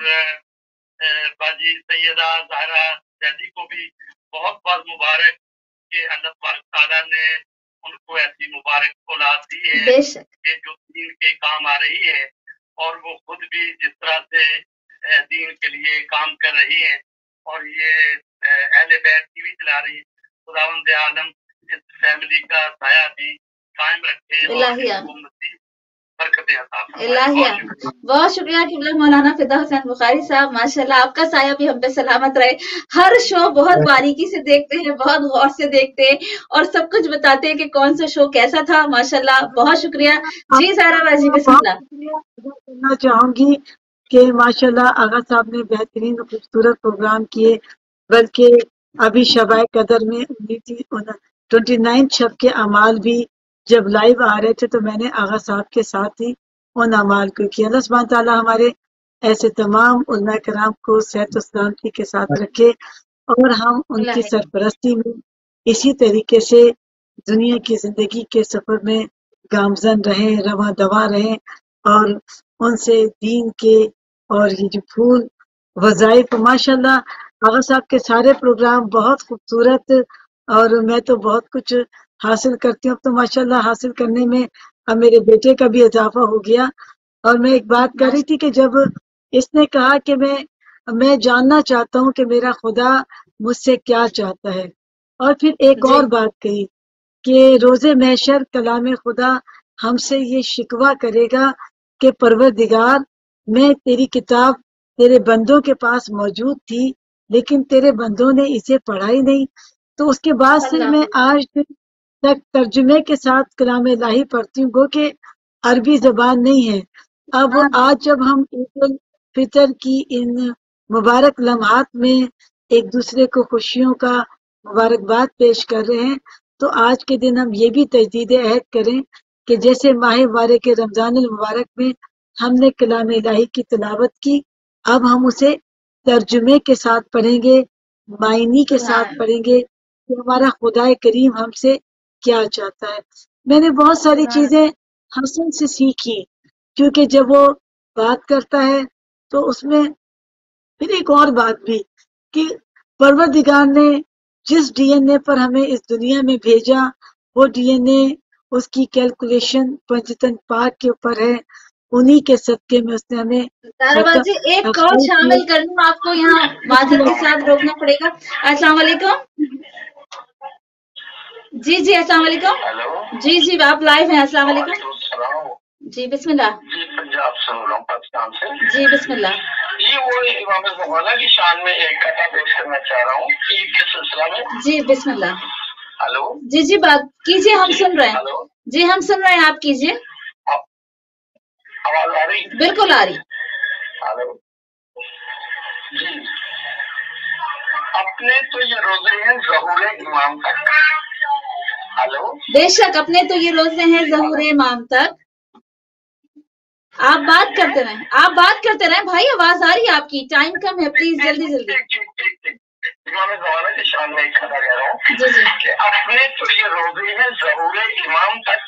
Speaker 4: باجی سیدہ زہرا زیدی کو بھی بہت بہت مبارک کہ اللہ تبارک تعالیٰ نے ان کو ایسی مبارک اولاد دی ہے کہ جو دین کے کام آ رہی ہے، اور وہ خود بھی جس طرح سے دین کے لیے کام کر رہی ہیں اور یہ اہل بیت ٹی وی چلا رہی ہے. خداوند عالم اس فیملی کا سایہ بھی قائم رکھے اور برکتیں عطا فرمائے.
Speaker 1: بہت شکریہ قبلہ مولانا فدا حسین بخاری صاحب. ماشاءاللہ آپ کا سایہ بھی ہم پہ سلامت رہے. ہر شو بہت باریکی سے دیکھتے ہیں، بہت غور سے دیکھتے ہیں اور سب کچھ بتاتے ہیں کہ کون سا شو کیسا تھا. ماشاءاللہ بہت شکریہ. جی زہرا باجی بسم اللہ.
Speaker 3: کرنا چاہوں گی کہ ماشاءاللہ آغا صاحب نے بہترین خوبصورت پروگرام کیے، بلکہ ابھی شبائے قدر میں ٹوئنٹی نائن شب کے اعمال بھی جب لائیو آ رہے تھے تو میں نے آغا صاحب کے ساتھ ہی ان اعمال کو کیا. اللہ سبحانہ تعالیٰ ہمارے ایسے تمام علماء کرام کو صحت و سلامتی کے ساتھ رکھے اور ہم ان کی سرپرستی میں اسی طریقے سے دنیا کی زندگی کے سفر میں گامزن رہیں، رواں دوا رہیں، اور ان سے دین کے اور یہ جو پھول وظائف. ماشاءاللہ آغا صاحب کے سارے پروگرام بہت خوبصورت، اور میں تو بہت کچھ حاصل کرتی ہوں. تو ماشاءاللہ حاصل کرنے میں اب میرے بیٹے کا بھی اضافہ ہو گیا. اور میں ایک بات کر رہی تھی کہ جب اس نے کہا کہ میں میں جاننا چاہتا ہوں کہ میرا خدا مجھ سے کیا چاہتا ہے، اور پھر ایک
Speaker 1: جی
Speaker 3: اور بات کہی کہ روز محشر کلام خدا ہم سے یہ شکوہ کرے گا کہ پروردگار، میں تیری کتاب تیرے بندوں کے پاس موجود تھی لیکن تیرے بندوں نے اسے پڑھا ہی نہیں۔ تو اس کے بعد سے
Speaker 1: اللہ
Speaker 3: میں آج تک ترجمے کے ساتھ کلام الہی پڑھتی ہوں، گو کہ عربی زبان نہیں ہے۔ اب آج جب ہم عید الفطر کی ان مبارک لمحات میں ایک دوسرے کو خوشیوں کا مبارکباد پیش کر رہے ہیں، تو آج کے دن ہم یہ بھی تجدید عہد کریں کہ جیسے ماہ مبارک کے رمضان المبارک میں ہم نے کلام الہی کی تلاوت کی، اب ہم اسے ترجمے کے ساتھ پڑھیں گے، معنی کے ساتھ
Speaker 1: سبحان
Speaker 3: پڑھیں گے کہ ہمارا خدا کریم ہم سے کیا چاہتا ہے۔ میں نے بہت ساری
Speaker 1: سبحان
Speaker 3: چیزیں حسن سے سیکھی، کیونکہ جب وہ بات کرتا ہے تو اس میں پھر ایک اور بات بھی کہ پروردگار نے جس ڈی این اے پر ہمیں اس دنیا میں بھیجا، وہ ڈی این اے اس کی کیلکولیشن پنجتن پاک کے اوپر ہے، انہی کے صدقے میں اس نے ہمیں
Speaker 1: زہرا باجی ایک کال
Speaker 3: مخلوق
Speaker 1: شامل کر لوں، آپ کو یہاں معذرت کے ساتھ روکنا پڑے گا۔ السلام علیکم۔ جی جی السلام علیکم۔
Speaker 4: ہیلو
Speaker 1: جی جی آپ لائیو ہیں۔ السلام علیکم۔
Speaker 4: وعلیکم السلام
Speaker 1: جی بسم اللہ۔
Speaker 4: جی پنجاب سے ہو رہا ہوں، پاکستان سے۔
Speaker 1: جی بسم اللہ۔
Speaker 4: جی وہ امام زمانہ کی شان میں ایک قطعہ پیش کرنا چاہ رہا ہوں عید کے سلسلہ میں۔
Speaker 1: جی بسم اللہ۔
Speaker 4: ہلو
Speaker 1: جی جی بات کیجیے، ہم سن رہے ہیں۔
Speaker 4: ہلو
Speaker 1: جی ہم سن رہے ہیں، آپ کیجیے۔
Speaker 4: آواز آ رہی؟
Speaker 1: بالکل آ رہی۔
Speaker 4: ہلو جی، اپنے تو یہ روزے ہیں ظہور امام تک۔ ہلو
Speaker 1: بے شک اپنے تو یہ روزے ہیں ظہور امام تک۔ آپ بات کرتے رہیں، آپ بات کرتے رہیں بھائی، آواز آ رہی ہے آپ کی، ٹائم کم ہے، پلیز جلدی جلدی۔
Speaker 4: ٹھیک ٹھیک ٹھیک ٹھیک امام زمانہ کی شان میں ایک کھڑا کہہ رہا ہوں
Speaker 1: جی جی
Speaker 4: کہ اپنے تو یہ روزے ہیں ظہور امام تک،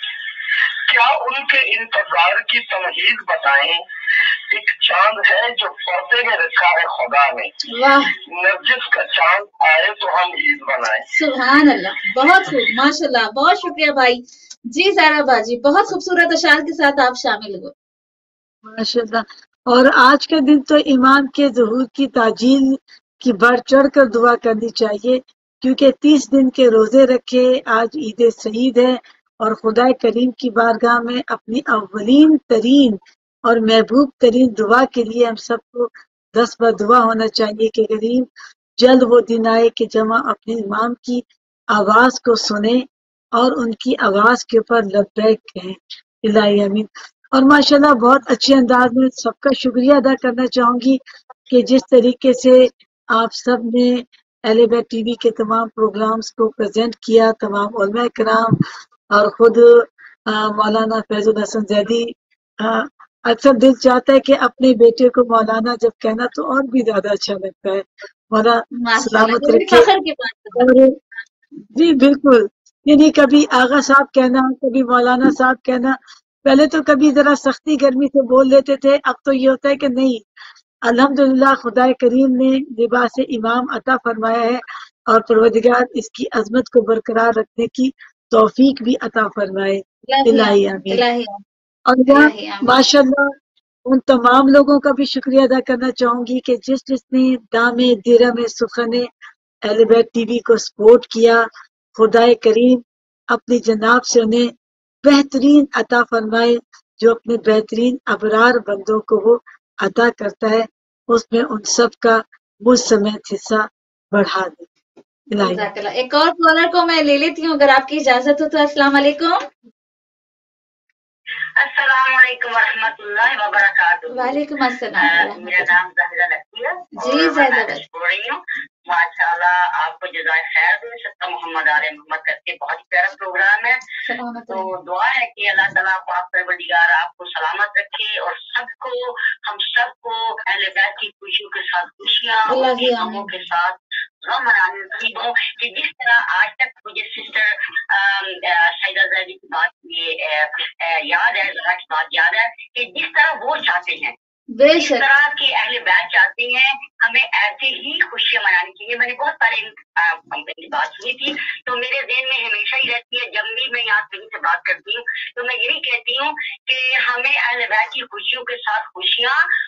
Speaker 4: کیا ان کے انتظار کی تمہید بتائیں؟ ایک چاند ہے جو پردے میں رکھا ہے خدا نے،
Speaker 1: واہ
Speaker 4: نرجس کا چاند آئے تو ہم عید منائیں۔
Speaker 1: سبحان اللہ، بہت خوب، ماشاء اللہ، بہت شکریہ بھائی۔ جی زہرا باجی بہت خوبصورت اشعار کے ساتھ آپ شامل ہوئے۔
Speaker 3: ماشاء اللہ۔ اور آج کے دن تو امام کے ظہور کی تعجیل کی بڑھ چڑھ کر دعا کرنی چاہیے، کیونکہ تیس دن کے روزے رکھے، آج عید سعید ہے، اور خدا کریم کی بارگاہ میں اپنی اولین ترین اور محبوب ترین دعا کے لیے ہم سب کو دس بار دعا ہونا چاہیے کہ کریم جلد وہ دن آئے کہ جب ہم اپنے امام کی آواز کو سنیں اور ان کی آواز کے اوپر لبیک کہیں۔ الہی امین۔ اور ماشاءاللہ بہت اچھے انداز میں سب کا شکریہ ادا کرنا چاہوں گی کہ جس طریقے سے آپ سب نے اہل بیت ٹی وی کے تمام پروگرامز کو پریزنٹ کیا، تمام علماء کرام اور خود آ، مولانا فیض الحسن زیدی، آ، اکثر دل چاہتا ہے کہ اپنے بیٹے کو مولانا جب کہنا تو اور بھی زیادہ اچھا لگتا ہے۔ مولا
Speaker 1: ماشاء اللہ،
Speaker 3: سلامت
Speaker 1: یہ بڑی
Speaker 3: رکھے۔
Speaker 1: فخر کی بات ہے۔
Speaker 3: اور جی بالکل، یعنی کبھی آغا صاحب کہنا، کبھی مولانا صاحب کہنا، پہلے تو کبھی ذرا سختی گرمی سے بول لیتے تھے، اب تو یہ ہوتا ہے کہ نہیں، الحمدللہ خدا کریم نے لباس امام عطا فرمایا ہے، اور پروردگار اس کی عظمت کو برقرار رکھنے کی توفیق بھی عطا فرمائے۔
Speaker 1: الہی
Speaker 3: الہی
Speaker 1: آمین،
Speaker 3: آمین۔
Speaker 1: الہی
Speaker 3: اور
Speaker 1: آمین،
Speaker 3: یہاں
Speaker 1: الہی آمین۔
Speaker 3: ماشاءاللہ ان تمام لوگوں کا بھی شکریہ ادا کرنا چاہوں گی کہ جس جس نے دام درم سخن اہل بیت ٹی وی کو سپورٹ کیا، خدا کریم اپنی جناب سے انہیں بہترین عطا فرمائے، جو اپنے بہترین ابرار بندوں کو وہ عطا کرتا ہے، اس میں ان سب کا مجھ سمیت حصہ بڑھا دے۔ الہی
Speaker 1: جزاک اللہ۔ ایک اور کالر کو میں لے لیتی ہوں اگر آپ کی اجازت ہو تو۔ السلام علیکم۔
Speaker 5: السلام علیکم ورحمۃ اللہ وبرکاتہ۔
Speaker 1: وعلیکم السلام
Speaker 5: آ،
Speaker 1: ورحمۃ
Speaker 5: میرا
Speaker 1: اللہ۔
Speaker 5: نام زہرا لکی ہے
Speaker 1: جی
Speaker 5: اور میں
Speaker 1: زیادہ
Speaker 5: میرج
Speaker 1: بس
Speaker 5: بول رہی ہوں۔ ماشاء اللہ آپ کو جزائے خیر دے، سب محمد آل محمد کر کے بہت پیارا پروگرام ہے۔
Speaker 1: سلامت
Speaker 5: تو
Speaker 1: رہے۔
Speaker 5: دعا ہے کہ اللہ تعالیٰ پاک پروردگار آپ کو سلامت رکھے، اور سب کو، ہم سب کو اہل بیت کی خوشیوں کے ساتھ خوشیاں، ان
Speaker 1: اللہ
Speaker 5: کی
Speaker 1: ہی
Speaker 5: غموں
Speaker 1: آمین۔
Speaker 5: کے ساتھ غم منانے نصیب ہوں، کہ جس طرح آج تک مجھے سسٹر سیدہ زیدی کی بات یہ آ، آ، یاد ہے، ذرا کی بات یاد ہے کہ جس طرح وہ چاہتے ہیں،
Speaker 1: بے
Speaker 5: جس
Speaker 1: شک
Speaker 5: طرح کے اہل بیت چاہتے ہیں، ہمیں ایسے ہی خوشیاں منانی چاہیے۔ میں نے بہت سارے کی بات سنی تھی، تو میرے ذہن میں ہمیشہ ہی رہتی ہے جب بھی میں یہاں کہیں سے بات کرتی ہوں، تو میں یہی کہتی ہوں کہ ہمیں اہل بیت کی خوشیوں کے ساتھ خوشیاں، اور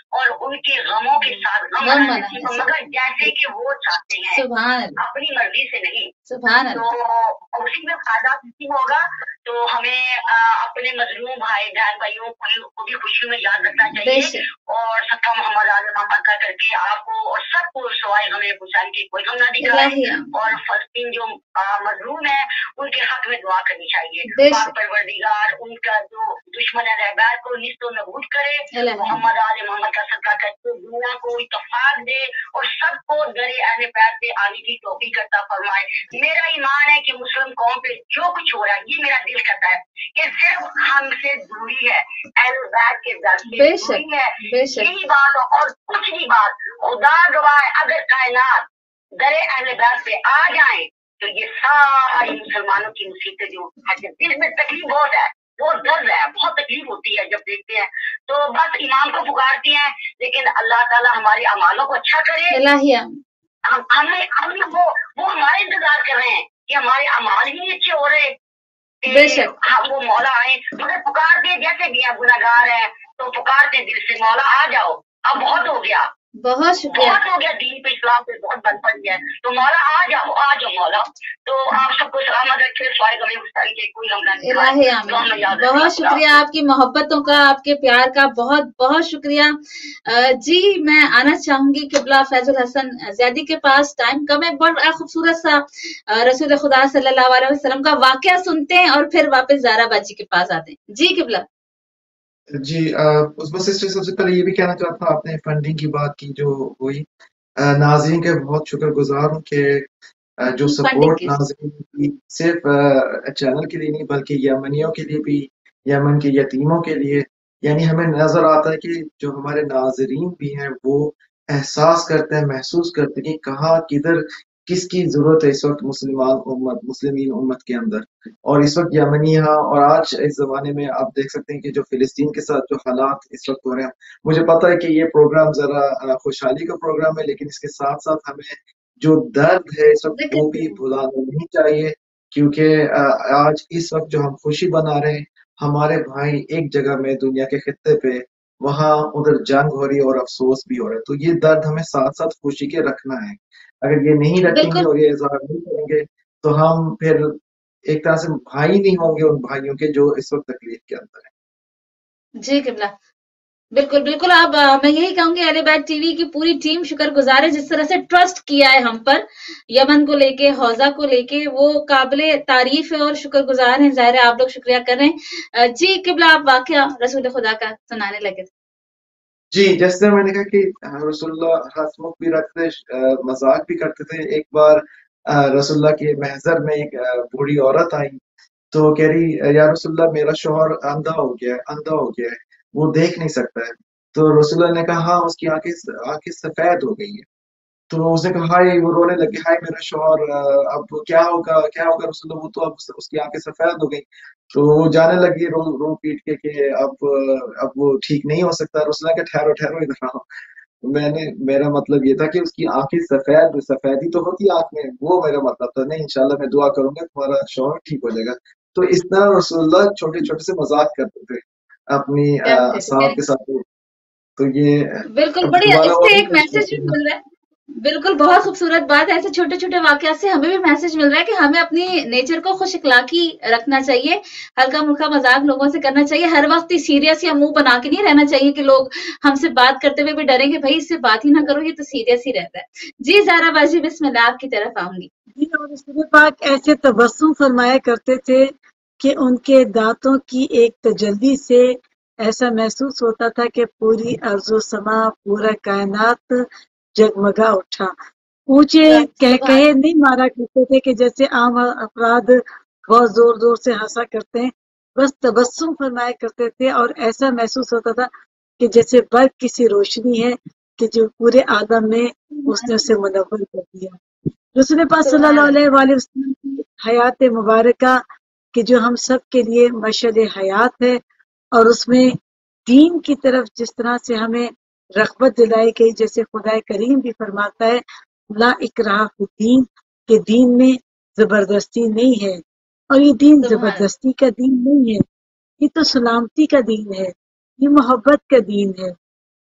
Speaker 5: ان کے غموں کے ساتھ غم
Speaker 1: غم
Speaker 5: منانے
Speaker 1: منانے
Speaker 5: سے،
Speaker 1: سے
Speaker 5: مگر جیسے کہ وہ چاہتے ہیں،
Speaker 1: سبحان اللہ
Speaker 5: اپنی مرضی سے نہیں۔
Speaker 1: سبحان
Speaker 5: تو
Speaker 1: اللہ
Speaker 5: اسی میں فائدہ نصیب ہوگا۔ تو ہمیں آ، اپنے مظلوم بھائی بہن بھائیوں کو کو بھی خوشی میں یاد رکھنا
Speaker 1: بے
Speaker 5: چاہیے،
Speaker 1: شک
Speaker 5: اور صدقہ محمد علیہ محمد کا کر کے آپ کو اور سب کو سوائے غم حسین کی کوئی غم نہ دکھائے،
Speaker 1: الہی آمین
Speaker 5: اور فلسطین جو آ، مظلوم ہے ان کے حق میں دعا کرنی چاہیے۔
Speaker 1: بے
Speaker 5: پاک
Speaker 1: شک
Speaker 5: پروردگار ان کا جو دشمن ہے رہبر کو نیست و نبود کرے،
Speaker 1: الہی
Speaker 5: محمد آل محمد کا صدقہ کرتے دنیا کو اتفاق دے، اور سب کو در اہل بیت پہ آنے کی توفیق عطا فرمائے۔ میرا ایمان ہے کہ مسلم قوم پہ جو کچھ ہو رہا ہے، یہ میرا دل کرتا ہے کہ صرف ہم سے دوری ہے، اہل بیت کے در سے
Speaker 1: بے
Speaker 5: دوری
Speaker 1: شک
Speaker 5: ہے،
Speaker 1: بے شک
Speaker 5: یہی بات ہے اور کچھ نہیں بات۔ خدا گواہ ہے، اگر کائنات در اہل بیت پہ آ جائیں تو یہ ساری مسلمانوں کی مصیبتیں جو ہے، دل میں تکلیف بہت ہے، بہت درد ہے، بہت تکلیف ہوتی ہے جب دیکھتے ہیں۔ تو بس امام کو پکارتے ہیں، لیکن اللہ تعالیٰ ہمارے اعمالوں کو اچھا کرے۔
Speaker 1: الہی آمین
Speaker 5: ہم ہمیں ہم وہ وہ ہمارے انتظار کر رہے ہیں کہ ہمارے اعمال ہی اچھے ہو رہے
Speaker 1: بے
Speaker 5: کہ
Speaker 1: شک
Speaker 5: ہم وہ مولا آئے، مگر پکارتے جیسے بھی ہیں، گناہگار ہیں تو پکارتے دل سے، مولا آ جاؤ، اب بہت ہو گیا،
Speaker 1: بہت شکریہ
Speaker 5: بہت ہو گیا، دین پہ اسلام پہ بہت بند پڑ گیا ہے، تو مولا آ جاؤ آ جاؤ مولا۔ تو آپ سب کو سلامت رکھے، سوائے غم حسین کے کوئی غم نہ دکھائے،
Speaker 1: الہی
Speaker 5: دعا میں
Speaker 1: آمین
Speaker 5: یاد رکھنا۔
Speaker 1: بہت
Speaker 5: خدا
Speaker 1: شکریہ
Speaker 5: حافظ۔
Speaker 1: آپ کی محبتوں کا، آپ کے پیار کا بہت بہت شکریہ۔ آ، جی میں آنا چاہوں گی قبلہ فیض الحسن زیدی کے پاس، ٹائم کم ہے، بڑا خوبصورت سا آ، رسول خدا صلی اللہ علیہ وسلم کا واقعہ سنتے ہیں اور پھر واپس زہرا باجی کے پاس آتے ہیں۔ جی قبلہ
Speaker 2: جی عظمت سسٹر، سب سے پہلے یہ بھی کہنا چاہتا ہوں، آپ نے فنڈنگ کی بات کی جو ہوئی، آ، ناظرین کے بہت شکر گزار ہوں کہ آ، جو
Speaker 1: فنڈنگ
Speaker 2: سپورٹ
Speaker 1: کی
Speaker 2: ناظرین کی صرف آ، چینل کے لیے نہیں بلکہ یمنیوں کے لیے بھی، یمن کے یتیموں کے لیے، یعنی ہمیں نظر آتا ہے کہ جو ہمارے ناظرین بھی ہیں وہ احساس کرتے ہیں، محسوس کرتے ہیں کہ کہاں کدھر کس کی ضرورت ہے اس وقت مسلمان امت مسلمین امت کے اندر، اور اس وقت یمنی ہاں، اور آج اس زمانے میں آپ دیکھ سکتے ہیں کہ جو فلسطین کے ساتھ جو حالات اس وقت ہو رہے ہیں، مجھے پتا ہے کہ یہ پروگرام ذرا آ، خوشحالی کا پروگرام ہے، لیکن اس کے ساتھ ساتھ ہمیں جو درد ہے اس وقت
Speaker 1: ذکر
Speaker 2: وہ بھی بھلانا نہیں چاہیے، کیونکہ آ، آج اس وقت جو ہم خوشی بنا رہے ہیں، ہمارے بھائی ایک جگہ میں دنیا کے خطے پہ، وہاں ادھر جنگ ہو رہی ہے اور افسوس بھی ہو رہا ہے، تو یہ درد ہمیں ساتھ ساتھ خوشی کے رکھنا ہے۔ اگر یہ نہیں رکھیں گے
Speaker 1: بالکل
Speaker 2: اور یہ اظہار نہیں کریں گے تو ہم پھر ایک طرح سے بھائی نہیں ہوں گے ان بھائیوں کے جو اس وقت تکلیف کے اندر ہیں۔
Speaker 1: جی قبلہ بالکل بالکل اب آ، میں یہی کہوں گی اہل بیت ٹی وی کی پوری ٹیم شکر گزار ہے جس طرح سے ٹرسٹ کیا ہے ہم پر، یمن کو لے کے، حوضہ کو لے کے، وہ قابل تعریف ہے اور شکر گزار ہیں۔ ظاہر ہے آپ لوگ شکریہ کر رہے ہیں۔ آ، جی قبلہ آپ واقعہ رسول خدا کا سنانے لگے تھے۔
Speaker 2: جی جیسے میں نے کہا کہ رسول اللہ ہنسمکھ بھی رکھتے، مذاق بھی کرتے تھے۔ ایک بار آ، رسول اللہ کے محضر میں ایک آ، بوڑھی عورت آئی تو کہہ رہی یا رسول اللہ میرا شوہر اندھا ہو گیا ہے، اندھا ہو گیا ہے، وہ دیکھ نہیں سکتا ہے۔ تو رسول اللہ نے کہا ہاں اس کی آنکھیں آنکھیں سفید ہو گئی ہیں۔ تو اس نے کہا ہائے، وہ رونے لگے، ہائے میرا شوہر، آ، اب کیا ہوگا کیا ہوگا رسول اللہ، وہ تو اب اس اس کی آنکھیں سفید ہو گئی۔ تو وہ جانے لگی رو رو پیٹ کے کہ اب اب وہ ٹھیک نہیں ہو سکتا۔ رسول اللہ کہ ٹھہرو ٹھہرو ادھر آؤ، میں نے میرا مطلب یہ تھا کہ اس کی آنکھیں سفید سفیدی تو ہوتی ہے آنکھ میں، وہ میرا مطلب تھا نہیں، انشاءاللہ میں دعا کروں گا تمہارا شوہر ٹھیک ہو جائے گا۔ تو اس طرح رسول اللہ چھوٹے چھوٹے سے مذاق کرتے تھے اپنی آ،
Speaker 1: کرتے تھے
Speaker 2: اصحاب
Speaker 1: میرے
Speaker 2: کے ساتھ۔ تو یہ
Speaker 1: بالکل
Speaker 2: اب
Speaker 1: بڑھیا،
Speaker 2: دوبارہ
Speaker 1: اس
Speaker 2: اور
Speaker 1: سے
Speaker 2: بھی
Speaker 1: ایک
Speaker 2: کوشش
Speaker 1: میسج
Speaker 2: کرتے
Speaker 1: بھی
Speaker 2: ہیں۔
Speaker 1: مل رہا ہے۔ بالکل بہت خوبصورت بات ہے، ایسے چھوٹے چھوٹے واقعات سے ہمیں بھی میسج مل رہا ہے کہ ہمیں اپنی نیچر کو خوش اخلاقی رکھنا چاہیے، ہلکا ملکا مذاق لوگوں سے کرنا چاہیے، ہر وقت ہی سیریس یا منہ بنا کے نہیں رہنا چاہیے کہ لوگ ہم سے بات کرتے ہوئے بھی ڈریں گے بھائی اس سے بات ہی نہ کرو، یہ تو سیریس ہی رہتا ہے۔ جی زہرا باجی بسم اللہ آپ کی طرف آؤں گی۔
Speaker 3: جی، اور رسول پاک ایسے تبسم فرمایا کرتے تھے کہ ان کے دانتوں کی ایک تجلی سے ایسا محسوس ہوتا تھا کہ پوری ارض و سما، پورا کائنات جگمگا اٹھا۔ اونچے کہہ
Speaker 1: سبحان
Speaker 3: کہے نہیں مارا کرتے تھے کہ جیسے عام افراد بہت زور زور سے ہنسا کرتے ہیں، بس تبسم فرمایا کرتے تھے اور ایسا محسوس ہوتا تھا کہ جیسے برق کی سی روشنی ہے کہ جو پورے عالم میں اس نے اسے منور کر دیا۔ رسول پاک صلی
Speaker 1: سبحان
Speaker 3: اللہ
Speaker 1: اللہ
Speaker 3: علیہ وآلہ وسلم کی حیات مبارکہ کہ جو ہم سب کے لیے مشعل حیات ہے، اور اس میں دین کی طرف جس طرح سے ہمیں رغبت دلائی گئی، جیسے خدا کریم بھی فرماتا ہے لا اکراہ فی الدین، کہ دین میں زبردستی نہیں ہے، اور یہ دین
Speaker 1: سبحان اللہ
Speaker 3: زبردستی کا دین نہیں ہے، یہ تو سلامتی کا دین ہے، یہ محبت کا دین ہے،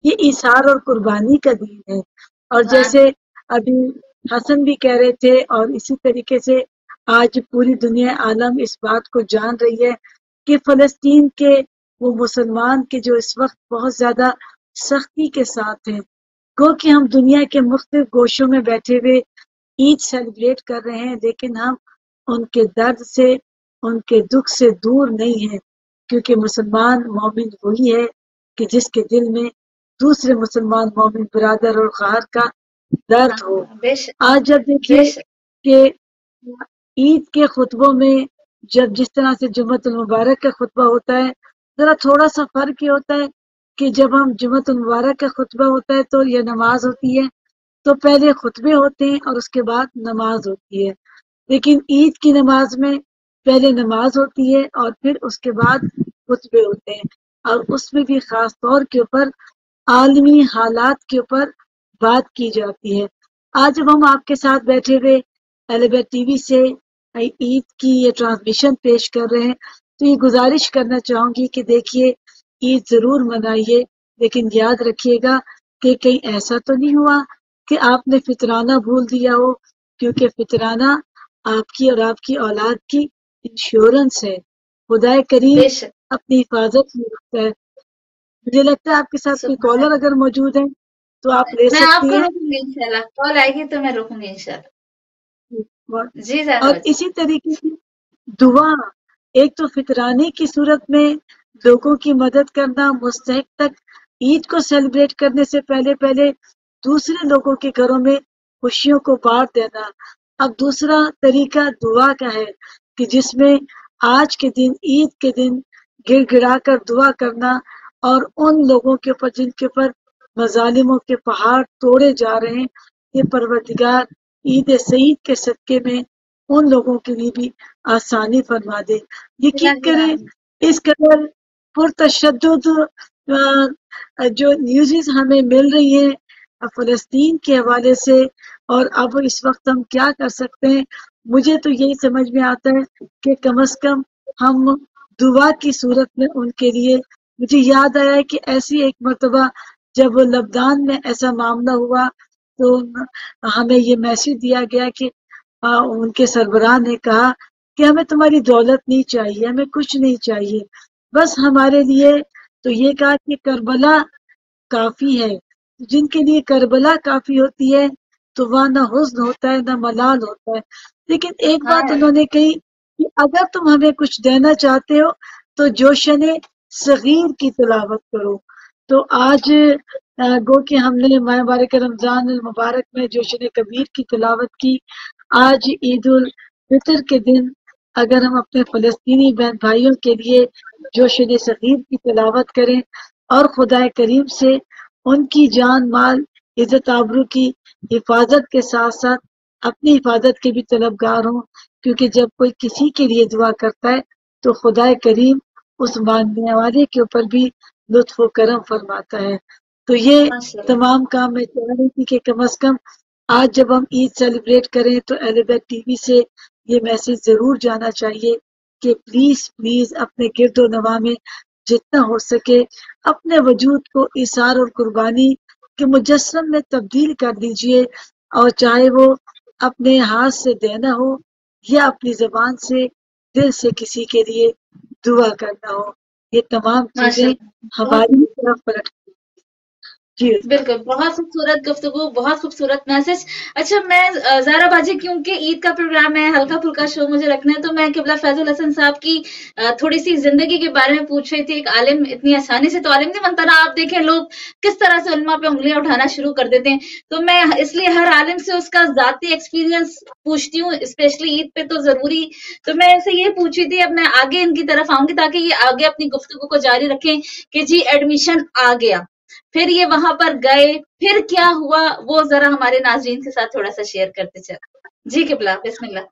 Speaker 3: یہ ایثار اور قربانی کا دین ہے. اور
Speaker 1: واہ
Speaker 3: جیسے ابھی حسن بھی کہہ رہے تھے اور اسی طریقے سے آج پوری دنیا عالم اس بات کو جان رہی ہے کہ فلسطین کے وہ مسلمان کے جو اس وقت بہت زیادہ سختی کے ساتھ ہیں، گو کہ ہم دنیا کے مختلف گوشوں میں بیٹھے ہوئے عید سیلیبریٹ کر رہے ہیں، لیکن ہم ان کے درد سے، ان کے دکھ سے دور نہیں ہیں، کیونکہ مسلمان مومن وہی ہے کہ جس کے دل میں دوسرے مسلمان مومن برادر اور خواہر کا درد ہو.
Speaker 1: بے شک
Speaker 3: آج جب
Speaker 1: بے
Speaker 3: دیکھیے
Speaker 1: شک
Speaker 3: کہ عید کے خطبوں میں جب جس طرح سے جمعۃ المبارک کا خطبہ ہوتا ہے، ذرا تھوڑا سا فرق یہ ہوتا ہے کہ جب ہم جمعۃ المبارک کا خطبہ ہوتا ہے تو یہ نماز ہوتی ہے، تو پہلے خطبے ہوتے ہیں اور اس کے بعد نماز ہوتی ہے. لیکن عید کی نماز میں پہلے نماز ہوتی ہے اور پھر اس کے بعد خطبے ہوتے ہیں، اور اس میں بھی خاص طور کے اوپر عالمی حالات کے اوپر بات کی جاتی ہے. آج جب ہم آپ کے ساتھ بیٹھے ہوئے ایلیبیٹ ٹی وی سے عید کی یہ ٹرانسمیشن پیش کر رہے ہیں تو یہ گزارش کرنا چاہوں گی کہ دیکھیے عید ضرور منائیے، لیکن یاد رکھیے گا کہ کہیں ایسا تو نہیں ہوا کہ آپ نے فطرانہ بھول دیا ہو، کیونکہ فطرانہ آپ کی اور آپ کی اولاد کی انشورنس ہے. خدا کریم
Speaker 1: بے شک
Speaker 3: اپنی حفاظت میں رکھتا ہے. مجھے لگتا ہے آپ کے ساتھ کوئی
Speaker 1: سبحان
Speaker 3: کالر
Speaker 1: اللہ.
Speaker 3: اگر موجود ہے تو آپ لے
Speaker 1: میں آپ
Speaker 3: سکتی
Speaker 1: کو
Speaker 3: ہیں.
Speaker 1: روکوں گی انشاءاللہ، کال آئے گی تو میں روکوں گی انشاءاللہ. جی زہرا
Speaker 3: اور
Speaker 1: باجی.
Speaker 3: اسی طریقے سے دعا ایک تو فطرانے کی صورت میں لوگوں کی مدد کرنا، مستحق تک عید کو سیلیبریٹ کرنے سے پہلے پہلے دوسرے لوگوں کے گھروں میں خوشیوں کو بانٹ دینا. اب دوسرا طریقہ دعا کا ہے کہ جس میں آج کے دن، عید کے دن گر گڑا کر دعا کرنا اور ان لوگوں کے اوپر جن کے اوپر مظالموں کے پہاڑ توڑے جا رہے ہیں، یہ پروردگار عید سعید کے صدقے میں ان لوگوں کے لیے بھی آسانی فرما دے. یقین
Speaker 1: الہی
Speaker 3: کریں
Speaker 1: آمین.
Speaker 3: اس قدر پرتشدد جو نیوزز ہمیں مل رہی ہیں فلسطین کے حوالے سے، اور اب اس وقت ہم کیا کر سکتے ہیں، مجھے تو یہی سمجھ میں آتا ہے کہ کم از کم ہم دعا کی صورت میں ان کے لیے. مجھے یاد آیا کہ ایسی ایک مرتبہ جب لبنان میں ایسا معاملہ ہوا تو ہمیں یہ میسج دیا گیا کہ ان کے سربراہ نے کہا کہ ہمیں تمہاری دولت نہیں چاہیے، ہمیں کچھ نہیں چاہیے، بس ہمارے لیے تو یہ کہا کہ کربلا کافی ہے. جن کے لیے کربلا کافی ہوتی ہے تو وہاں نہ حزن ہوتا ہے نہ ملال ہوتا ہے. لیکن ایک
Speaker 1: ہاں
Speaker 3: بات انہوں نے کہی کہ اگر تم ہمیں کچھ دینا چاہتے ہو تو جوشن صغیر کی تلاوت کرو. تو آج گو کہ ہم نے ماہ مبارک رمضان المبارک میں جوشن کبیر کی تلاوت کی. آج عید الفطر کے دن اگر ہم اپنے فلسطینی بہن بھائیوں کے لیے جوشن صغیر کی تلاوت کریں اور خدا کریم سے ان کی جان مال عزت آبرو کی حفاظت کے ساتھ ساتھ اپنی حفاظت کے بھی طلبگار ہوں، کیونکہ جب کوئی کسی کے لیے دعا کرتا ہے تو خدا کریم اس مانگنے والے کے اوپر بھی لطف و کرم فرماتا ہے. تو یہ
Speaker 1: ماشاء اللہ.
Speaker 3: تمام کام میں چاہ رہی تھی کہ کم از کم آج جب ہم عید سیلیبریٹ کریں تو ایلیبیٹ ٹی وی سے یہ میسج ضرور جانا چاہیے کہ پلیز پلیز اپنے گرد و نواح میں جتنا ہو سکے اپنے وجود کو ایثار اور قربانی کے مجسم میں تبدیل کر دیجئے، اور چاہے وہ اپنے ہاتھ سے دینا ہو یا اپنی زبان سے دل سے کسی کے لیے دعا کرنا ہو، یہ تمام
Speaker 1: ماشاء
Speaker 3: چیزیں
Speaker 1: اللہ. بہت
Speaker 3: ہماری طرف پلٹ جی.
Speaker 1: بالکل، بہت خوبصورت گفتگو، بہت خوبصورت میسج. اچھا میں زہرا باجی، کیونکہ عید کا پروگرام ہے، ہلکا پھلکا شو مجھے رکھنا ہے، تو میں قبلہ فیض الحسن صاحب کی تھوڑی سی زندگی کے بارے میں پوچھ رہی تھی. ایک عالم اتنی آسانی سے تو عالم نہیں بنتا نا، آپ دیکھیں لوگ کس طرح سے علماء پہ انگلیاں اٹھانا شروع کر دیتے ہیں. تو میں اس لیے ہر عالم سے اس کا ذاتی ایکسپیرینس پوچھتی ہوں، اسپیشلی عید پہ تو ضروری. تو میں ایسے یہ پوچھی تھی، اب میں آگے ان کی طرف آؤں گی تاکہ یہ آگے اپنی گفتگو کو جاری رکھیں کہ جی ایڈمیشن آ گیا، پھر یہ وہاں پر گئے، پھر کیا ہوا، وہ ذرا ہمارے ناظرین کے ساتھ تھوڑا سا شیئر کرتے چل. جی قبلہ، بسم اللہ.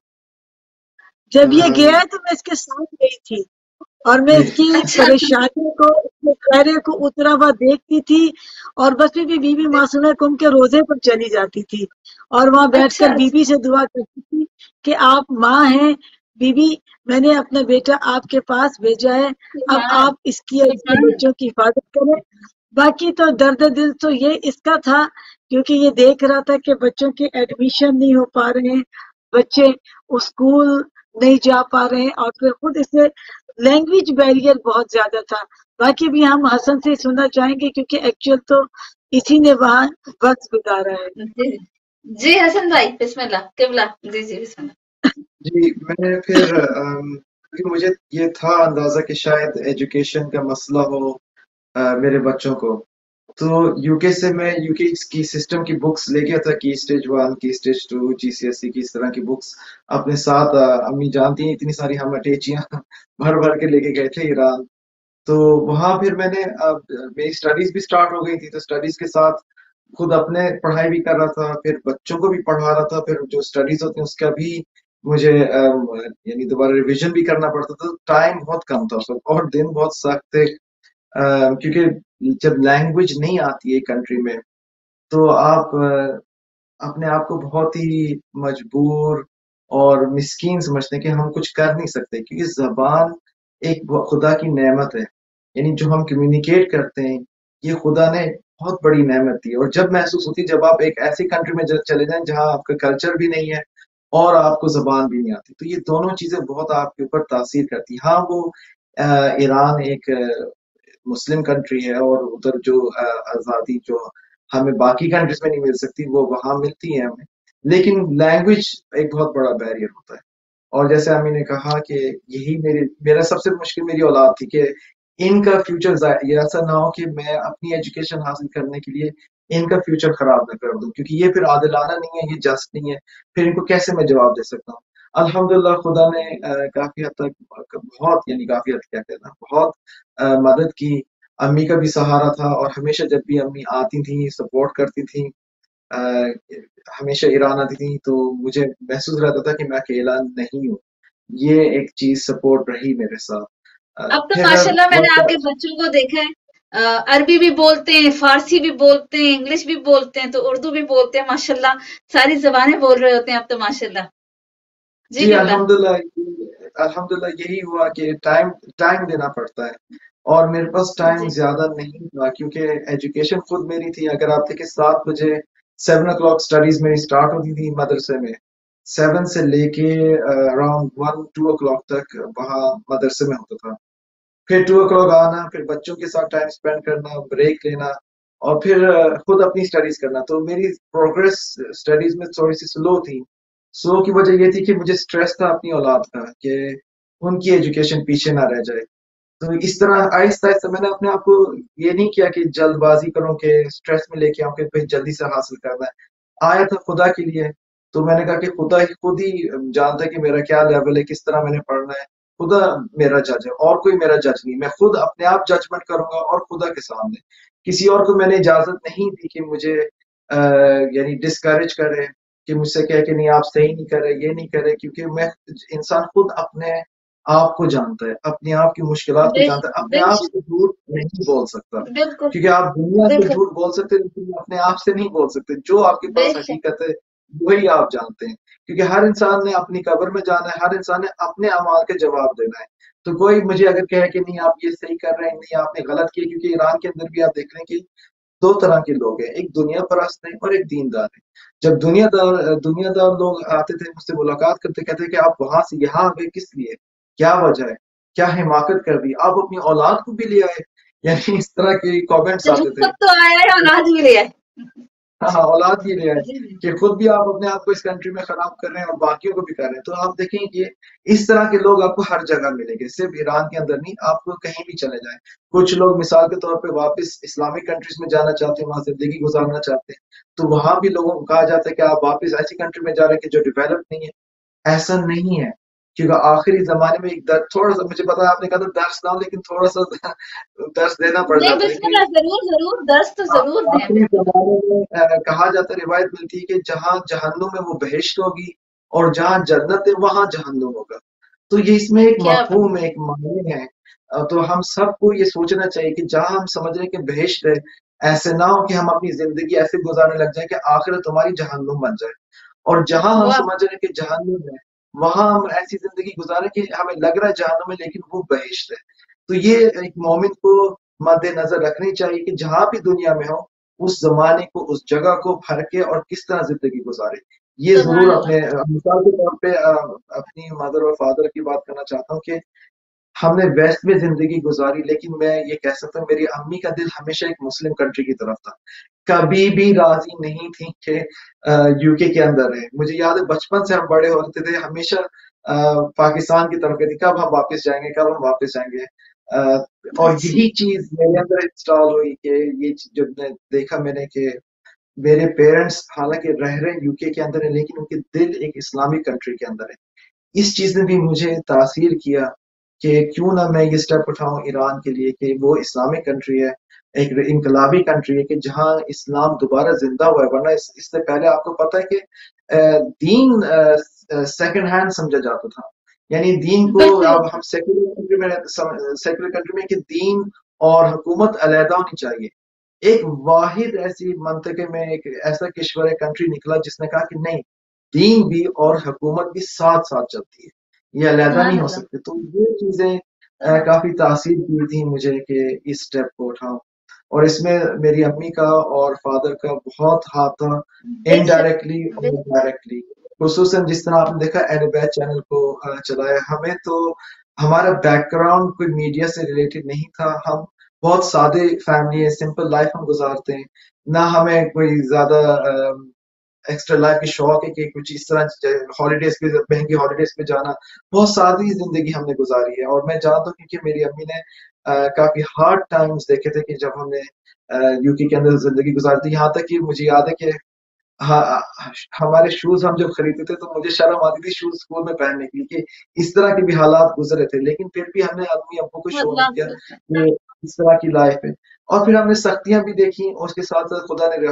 Speaker 3: جب یہ گیا تو میں اس کے ساتھ گئی تھی اور میں اس کی
Speaker 1: اچھا.
Speaker 3: پریشانی کو، اس کے چہرے کو اترا ہوا دیکھتی تھی، اور بس بھی بی بی معصومہ کم کے روزے پر چلی جاتی تھی اور وہاں بیٹھ
Speaker 1: اچھا
Speaker 3: کر بی بی سے دعا کرتی تھی کہ آپ ماں ہیں بی بی، میں نے اپنا بیٹا آپ کے پاس بھیجا ہے، اب
Speaker 1: سبحان
Speaker 3: آپ اس کی اور اس کے
Speaker 1: سبحان
Speaker 3: بچوں کی حفاظت کریں. باقی تو درد دل تو یہ اس کا تھا کیونکہ یہ دیکھ رہا تھا کہ بچوں کے ایڈمیشن نہیں ہو پا رہے ہیں، بچے اسکول نہیں جا پا رہے ہیں، اور پھر خود اس سے لینگویج بیریئر بہت زیادہ تھا۔ باقی بھی ہم حسن سے سننا چاہیں گے کیونکہ ایکچوئل تو اسی نے وہاں وقت گزارا ہے۔
Speaker 1: جی جی حسن بھائی بسم اللہ قبلہ جی جی بسم اللہ۔
Speaker 2: جی میں پھر ام، کیونکہ مجھے یہ تھا اندازہ کہ شاید ایجوکیشن کا مسئلہ ہو آ، میرے بچوں کو، تو یو کے سے میں یو کے کی سسٹم کی بکس لے گیا تھا، کی اسٹیج ون کی stage two G C S E کی اس طرح کی بکس اپنے ساتھ، آ، امی جانتی ہیں اتنی ساری ہم اٹیچیاں بھر بھر کے لے کے گئے تھے ایران۔ تو وہاں پھر میں نے آ، میری اسٹڈیز بھی اسٹارٹ ہو گئی تھی، تو اسٹڈیز کے ساتھ خود اپنے پڑھائی بھی کر رہا تھا، پھر بچوں کو بھی پڑھا رہا تھا، پھر جو اسٹڈیز ہوتی ہیں اس کا بھی مجھے ام، یعنی دوبارہ ریویژن بھی کرنا پڑتا تھا، ٹائم بہت کم تھا اس وقت اور دن بہت سخت تھے، ام، کیونکہ جب لینگویج نہیں آتی ہے کنٹری میں تو آپ آ، اپنے آپ کو بہت ہی مجبور اور مسکین سمجھتے ہیں کہ ہم کچھ کر نہیں سکتے، کیونکہ زبان ایک ب- خدا کی نعمت ہے، یعنی جو ہم کمیونیکیٹ کرتے ہیں یہ خدا نے بہت بڑی نعمت دی ہے، اور جب محسوس ہوتی ہے جب آپ ایک ایسی کنٹری میں ج- چلے جائیں جہاں آپ کا کلچر بھی نہیں ہے اور آپ کو زبان بھی نہیں آتی، تو یہ دونوں چیزیں بہت آپ کے اوپر تاثیر کرتی ہیں۔ ہاں وہ آ، ایران ایک آ، مسلم کنٹری ہے، اور ادھر جو آ، آزادی جو ہمیں باقی کنٹریز میں نہیں مل سکتی وہ وہاں ملتی ہے ہمیں، لیکن لینگویج ایک بہت بڑا بیریئر ہوتا ہے۔ اور جیسے امی نے کہا کہ یہی میری میرا سب سے مشکل میری اولاد تھی کہ ان کا فیوچر یہ ایسا نہ ہو کہ میں اپنی ایجوکیشن حاصل کرنے کے لیے ان کا فیوچر خراب نہ کر دوں، کیونکہ یہ پھر عادلانہ نہیں ہے، یہ جسٹ نہیں ہے، پھر ان کو کیسے میں جواب دے سکتا ہوں۔ الحمدللہ خدا نے آ، کافی حد تک بہت یعنی کافی حد کیا کہنا بہت آ، مدد کی، امی کا بھی سہارا تھا، اور ہمیشہ جب بھی امی آتی تھیں سپورٹ کرتی تھیں، آ، ہمیشہ ایران آتی تھیں تو مجھے محسوس رہتا تھا کہ میں اکیلا نہیں ہوں، یہ ایک چیز سپورٹ رہی میرے ساتھ۔ آ،
Speaker 1: اب تو
Speaker 2: پھر
Speaker 1: ماشاءاللہ میں نے
Speaker 2: وقت
Speaker 1: آپ کے بچوں کو دیکھا ہے، آ، عربی بھی بولتے ہیں، فارسی بھی بولتے ہیں، انگلش بھی بولتے ہیں، تو اردو بھی بولتے ہیں، ماشاءاللہ ساری زبانیں بول رہے ہوتے ہیں اب تو ماشاءاللہ۔ جی
Speaker 2: جی
Speaker 1: قبلہ۔
Speaker 2: الحمدللہ الحمدللہ یہی ہوا کہ ٹائم ٹائم دینا پڑتا ہے، اور میرے پاس ٹائم
Speaker 1: جی
Speaker 2: زیادہ نہیں تھا کیونکہ ایجوکیشن خود میری تھی۔ اگر آپ دیکھیں سات بجے سیون او کلاک اسٹڈیز میری اسٹارٹ ہوتی تھی مدرسے میں، سیون سے لے کے around one two o'clock تک وہاں مدرسے میں ہوتا تھا، پھر ٹو او کلاک آنا، پھر بچوں کے ساتھ ٹائم اسپینڈ کرنا، بریک لینا، اور پھر آ، خود اپنی اسٹڈیز کرنا۔ تو میری پروگرس اسٹڈیز میں تھوڑی سی سلو تھی۔ سلو کی وجہ یہ تھی کہ مجھے اسٹریس تھا اپنی اولاد کا کہ ان کی ایجوکیشن پیچھے نہ رہ جائے۔ تو اس طرح آہستہ آہستہ میں نے اپنے آپ کو یہ نہیں کیا کہ جلد بازی کروں کہ اسٹریس میں لے کے آؤں کہ پھر جلدی سے حاصل کرنا ہے، آیا تھا خدا کے لیے، تو میں نے کہا کہ خدا ہی خود ہی جانتا ہے کہ میرا کیا لیول ہے، کس طرح میں نے پڑھنا ہے، خدا میرا جج ہے اور کوئی میرا جج نہیں، میں خود اپنے آپ ججمنٹ کروں گا اور خدا کے سامنے کسی اور کو میں نے اجازت نہیں دی کہ مجھے آ، یعنی ڈسکریج کرے، کہ مجھ سے کہے کہ نہیں آپ صحیح نہیں کر رہے، یہ نہیں کر رہے، کیونکہ میں انسان خود اپنے آپ کو جانتا ہے، اپنے آپ کی مشکلات کو
Speaker 1: بے
Speaker 2: جانتا
Speaker 1: شک
Speaker 2: ہے، اپنے
Speaker 1: بے
Speaker 2: آپ
Speaker 1: شک
Speaker 2: سے جھوٹ نہیں بول سکتا،
Speaker 1: بالکل
Speaker 2: کیونکہ آپ دنیا سے
Speaker 1: بالکل
Speaker 2: جھوٹ بول سکتے لیکن اپنے آپ سے نہیں بول سکتے، جو آپ کے
Speaker 1: بے
Speaker 2: پاس
Speaker 1: شک
Speaker 2: حقیقت ہے وہی آپ جانتے ہیں، کیونکہ ہر انسان نے اپنی قبر میں جانا ہے، ہر انسان نے اپنے اعمال کے جواب دینا ہے۔ تو کوئی مجھے اگر کہے کہ نہیں آپ یہ صحیح کر رہے ہیں، نہیں آپ نے غلط کیا، کیونکہ ایران کے اندر بھی آپ دیکھ رہے ہیں کہ دو طرح کے لوگ ہیں، ایک دنیا پرست ہیں اور ایک دیندار ہیں۔ جب دنیا دار دنیا دار لوگ آتے تھے مجھ سے ملاقات کرتے، کہتے کہ آپ وہاں سے یہاں آ گئے کس لیے، کیا وجہ ہے، کیا حماقت کر دی، آپ اپنی اولاد کو بھی لے آئے، یعنی اس طرح کے کامنٹس
Speaker 1: اچھا
Speaker 2: آتے تھے۔
Speaker 1: خود تو آیا ہے اور آج بھی لیا ہے۔
Speaker 2: ہاں ہاں، اولاد بھی لے آئے
Speaker 1: جی جی
Speaker 2: کہ خود بھی آپ اپنے آپ کو اس کنٹری میں خراب کر رہے ہیں اور باقیوں کو بھی کر رہے ہیں۔ تو آپ دیکھیں کہ اس طرح کے لوگ آپ کو ہر جگہ ملیں گے، صرف ایران کے اندر نہیں، آپ کو کہیں بھی چلے جائیں۔ کچھ لوگ مثال کے طور پہ واپس اسلامک کنٹریز میں جانا چاہتے ہیں، وہاں زندگی گزارنا چاہتے ہیں، تو وہاں بھی لوگوں کو کہا جاتا ہے کہ آپ واپس ایسی کنٹری میں جا رہے ہیں کہ جو ڈیولپ نہیں ہے۔ ایسا نہیں ہے، کیونکہ آخری زمانے میں ایک در تھوڑا سا مجھے پتا ہے آپ نے کہا تھا درس نہ ہو، لیکن تھوڑا سا درس دینا پڑ
Speaker 1: نہیں
Speaker 2: جاتا ہے
Speaker 1: بسم
Speaker 2: کہ
Speaker 1: اللہ ضرور ضرور درس تو ضرور دیں
Speaker 2: آخری
Speaker 1: بالکل۔
Speaker 2: زمانے میں آ، کہا جاتا ہے، روایت ملتی ہے کہ جہاں جہنم ہے وہ بہشت ہوگی، اور جہاں جنت ہے وہاں جہنم ہوگا۔ تو یہ اس میں ایک
Speaker 1: کیا بات
Speaker 2: مفہوم ہے، ایک معنی ہے۔ آ، تو ہم سب کو یہ سوچنا چاہیے کہ جہاں ہم سمجھ رہے ہیں کہ بہشت ہے، ایسے نہ ہو کہ ہم اپنی زندگی ایسے گزارنے لگ جائیں کہ آخرت ہماری جہنم بن جائے، اور جہاں ہم
Speaker 1: واہ
Speaker 2: سمجھ رہے ہیں کہ جہنم ہے وہاں ہم ایسی زندگی گزاریں کہ ہمیں لگ رہا ہے جہنم ہے لیکن وہ بہشت ہے۔ تو یہ ایک مومن کو مد نظر رکھنی چاہیے کہ جہاں بھی دنیا میں ہو اس زمانے کو اس جگہ کو بھر کے اور کس طرح زندگی گزارے. یہ
Speaker 1: سبحان
Speaker 2: ضرور
Speaker 1: اللہ.
Speaker 2: اپنے مثال کے طور پہ اپنی مدر اور فادر کی بات کرنا چاہتا ہوں کہ ہم نے ویسٹ میں زندگی گزاری، لیکن میں یہ کہہ سکتا ہوں میری امی کا دل ہمیشہ ایک مسلم کنٹری کی طرف تھا. کبھی بھی راضی نہیں تھی کہ یو کے کے اندر ہے. مجھے یاد ہے بچپن سے ہم بڑے ہوتے تھے ہمیشہ پاکستان کی طرف گئی، کب ہم واپس جائیں گے کب ہم واپس جائیں گے. اور یہی چیز میرے اندر انسٹال ہوئی کہ یہ جب نے دیکھا میں نے کہ میرے پیرنٹس حالانکہ رہ رہے یو کے کے اندر ہیں لیکن ان کے دل ایک اسلامی کنٹری کے اندر ہے. اس چیز نے بھی مجھے تاثیر کیا کہ کیوں نہ میں یہ اسٹیپ اٹھاؤں ایران کے لیے کہ وہ اسلامک کنٹری ہے، ایک انقلابی کنٹری ہے کہ جہاں اسلام دوبارہ زندہ ہوا ہے. ورنہ اس, اس سے پہلے آپ کو پتہ ہے کہ دین سیکنڈ ہینڈ سمجھا جاتا تھا. یعنی دین کو اب ہم سیکولر کنٹری میں سیکولر کنٹری میں کہ دین اور حکومت علیحدہ ہونی چاہیے. ایک واحد ایسی منطقے میں ایک ایسا کشور کنٹری نکلا جس نے کہا کہ نہیں، دین بھی اور حکومت بھی ساتھ ساتھ چلتی ہے، یہ علیحدہ نہیں ہو سکتے. تو یہ چیزیں کافی تاثیر کی تھی مجھے کہ اس اسٹیپ کو اٹھاؤں. اور اس میں میری امی کا اور فادر کا بہت ہاتھ تھا، انڈائریکٹلی اور ڈائریکٹلی. خصوصاً جس طرح آپ نے دیکھا اہل بیت چینل کو چلایا، ہمیں تو ہمارا بیک گراؤنڈ کوئی میڈیا سے ریلیٹڈ نہیں تھا. ہم بہت سادے فیملی ہے، سمپل لائف ہم گزارتے ہیں. نہ ہمیں کوئی زیادہ ایکسٹرا لائف کی شوق ہے کہ کچھ اس طرح ہالیڈیز پہ مہنگی ہالیڈیز پہ جانا. بہت سادی زندگی ہم نے گزاری ہے. اور میں جانتا ہوں کیونکہ میری امی نے کافی ہارڈ ٹائمز دیکھے تھے کہ جب ہم نے یو کے کے اندر زندگی گزاری تھی. یہاں تک کہ مجھے یاد ہے کہ ہمارے شوز ہم جب خریدتے تھے تو مجھے شرم آتی تھی شوز اسکول میں پہننے کی کہ اس طرح کے بھی حالات گزرے تھے. لیکن پھر بھی ہم نے امی ابو کو شو نہیں کیا کہ اس طرح کی لائف ہے. اور پھر ہم نے سختیاں بھی دیکھی اور اس کے ساتھ ساتھ خدا نے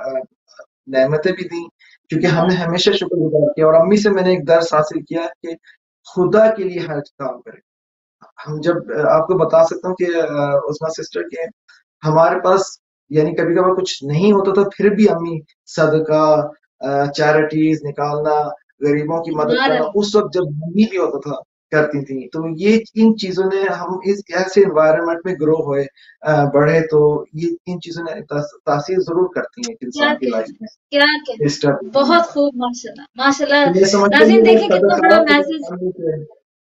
Speaker 2: نعمتیں بھی دیں کیونکہ ہم نے ہمیشہ شکر گزار کیا. اور امی سے میں نے ایک درس حاصل کیا کہ خدا کے لیے ہر کام کرے. ہم جب آپ کو بتا سکتا ہوں کہ عثمان سسٹر کے ہمارے پاس یعنی کبھی کبھی کچھ نہیں ہوتا تھا پھر بھی امی صدقہ چیریٹیز نکالنا، غریبوں کی مدد کرنا اس وقت جب نہیں بھی ہوتا تھا کرتی تھیں. تو یہ ان چیزوں نے ہم اس ایسے انوائرمنٹ میں گرو ہوئے بڑھے تو یہ ان چیزوں نے تاثیر ضرور کرتی ہیں انسان کی لائف میں.
Speaker 1: کیا کیا بہت خوب ماشاءاللہ ماشاءاللہ. ناظرین دیکھیں کتنا بڑا میسج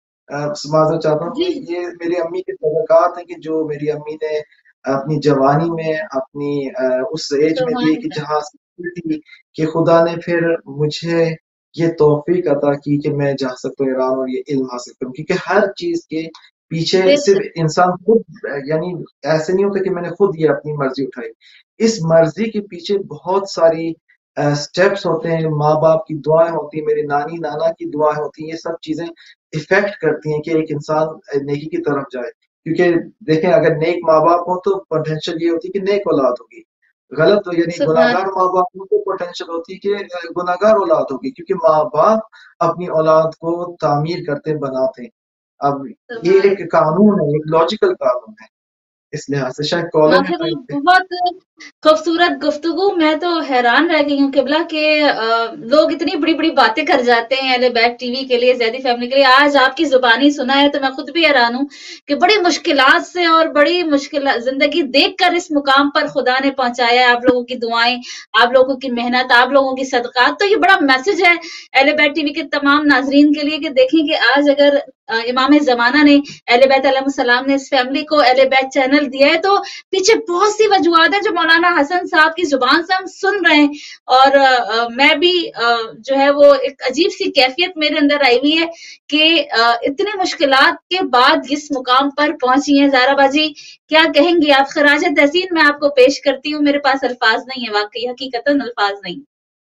Speaker 2: معذرت چاہتا ہوں کہ یہ میری امی کے صدقات ہیں کہ جو میری امی نے اپنی جوانی میں اپنی اس ایج میں دی کہ جہاں تھی کہ خدا نے پھر مجھے یہ توفیق عطا کی کہ میں جا سکتا ہوں ایران اور یہ علم حاصل کروں. کیونکہ ہر چیز کے پیچھے صرف انسان خود یعنی ایسے نہیں ہوتا کہ میں نے خود یہ اپنی مرضی اٹھائی. اس مرضی کے پیچھے بہت ساری اسٹیپس ہوتے ہیں، ماں باپ کی دعائیں ہوتی ہیں، میرے نانی نانا کی دعائیں ہوتی ہیں. یہ سب چیزیں افیکٹ کرتی ہیں کہ ایک انسان نیکی کی طرف جائے. کیونکہ دیکھیں اگر نیک ماں باپ ہوں تو پوٹینشیل یہ ہوتی ہے کہ نیک اولاد ہوگی. غلط ہو یعنی گناہگار ماں باپ ہوں تو پوٹینشیل ہوتی ہے کہ گناہگار اولاد ہوگی. کیونکہ ماں باپ اپنی اولاد کو تعمیر کرتے بناتے ہیں. اب یہ ایک قانون ہے، ایک لاجیکل قانون ہے. اس لحاظ سے شاید کالر
Speaker 1: بہت خوبصورت گفتگو. میں تو حیران رہ گئی ہوں قبلہ کہ لوگ اتنی بڑی بڑی باتیں کر جاتے ہیں اہل بیت ٹی وی کے لیے، زیدی فیملی کے لیے. آج آپ کی زبانی سنا ہے تو میں خود بھی حیران ہوں کہ بڑی مشکلات سے اور بڑی مشکل زندگی دیکھ کر اس مقام پر خدا نے پہنچایا ہے. آپ لوگوں کی دعائیں، آپ لوگوں کی محنت، آپ لوگوں کی صدقات. تو یہ بڑا میسج ہے اہل بیت ٹی وی کے تمام ناظرین کے لیے کہ دیکھیں کہ آج اگر امام زمانہ نے اہل بیت علیہ السلام نے اس فیملی کو اہل بیت چینل دیا ہے تو پیچھے بہت سی وجوہات ہیں جو مولانا حسن صاحب کی زبان سے ہم سن رہے ہیں. اور میں بھی جو ہے وہ ایک عجیب سی کیفیت میرے اندر آئی ہوئی ہے کہ اتنی مشکلات کے بعد اس مقام پر پہنچی ہیں. زہرا باجی کیا کہیں گی آپ؟ خراج تحسین میں آپ کو پیش کرتی ہوں. میرے پاس الفاظ نہیں ہے، واقعی حقیقتاً الفاظ نہیں.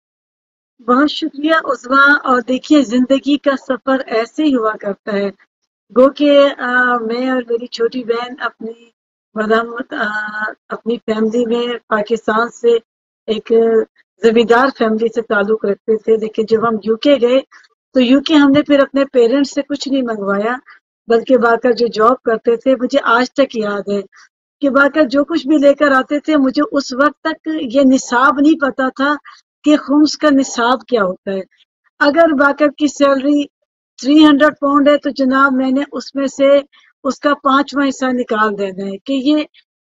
Speaker 3: بہت شکریہ عظما. اور دیکھیے زندگی کا سفر ایسے ہی ہوا کرتا ہے. گو کہ میں اور میری چھوٹی بہن اپنی مدامت اپنی فیملی میں پاکستان سے ایک زمیندار فیملی سے تعلق رکھتے تھے. لیکن جب ہم یو کے گئے تو یو کے ہم نے پھر اپنے پیرنٹس سے کچھ نہیں منگوایا بلکہ باقر جو جاب کرتے تھے، مجھے آج تک یاد ہے کہ باقر جو کچھ بھی لے کر آتے تھے مجھے اس وقت تک یہ نصاب نہیں پتا تھا کہ خمس کا نصاب کیا ہوتا ہے. اگر باقر کی سیلری تھری ہنڈریڈ پاؤنڈ ہے تو جناب میں نے اس میں سے اس کا پانچواں حصہ نکال دینا ہے کہ یہ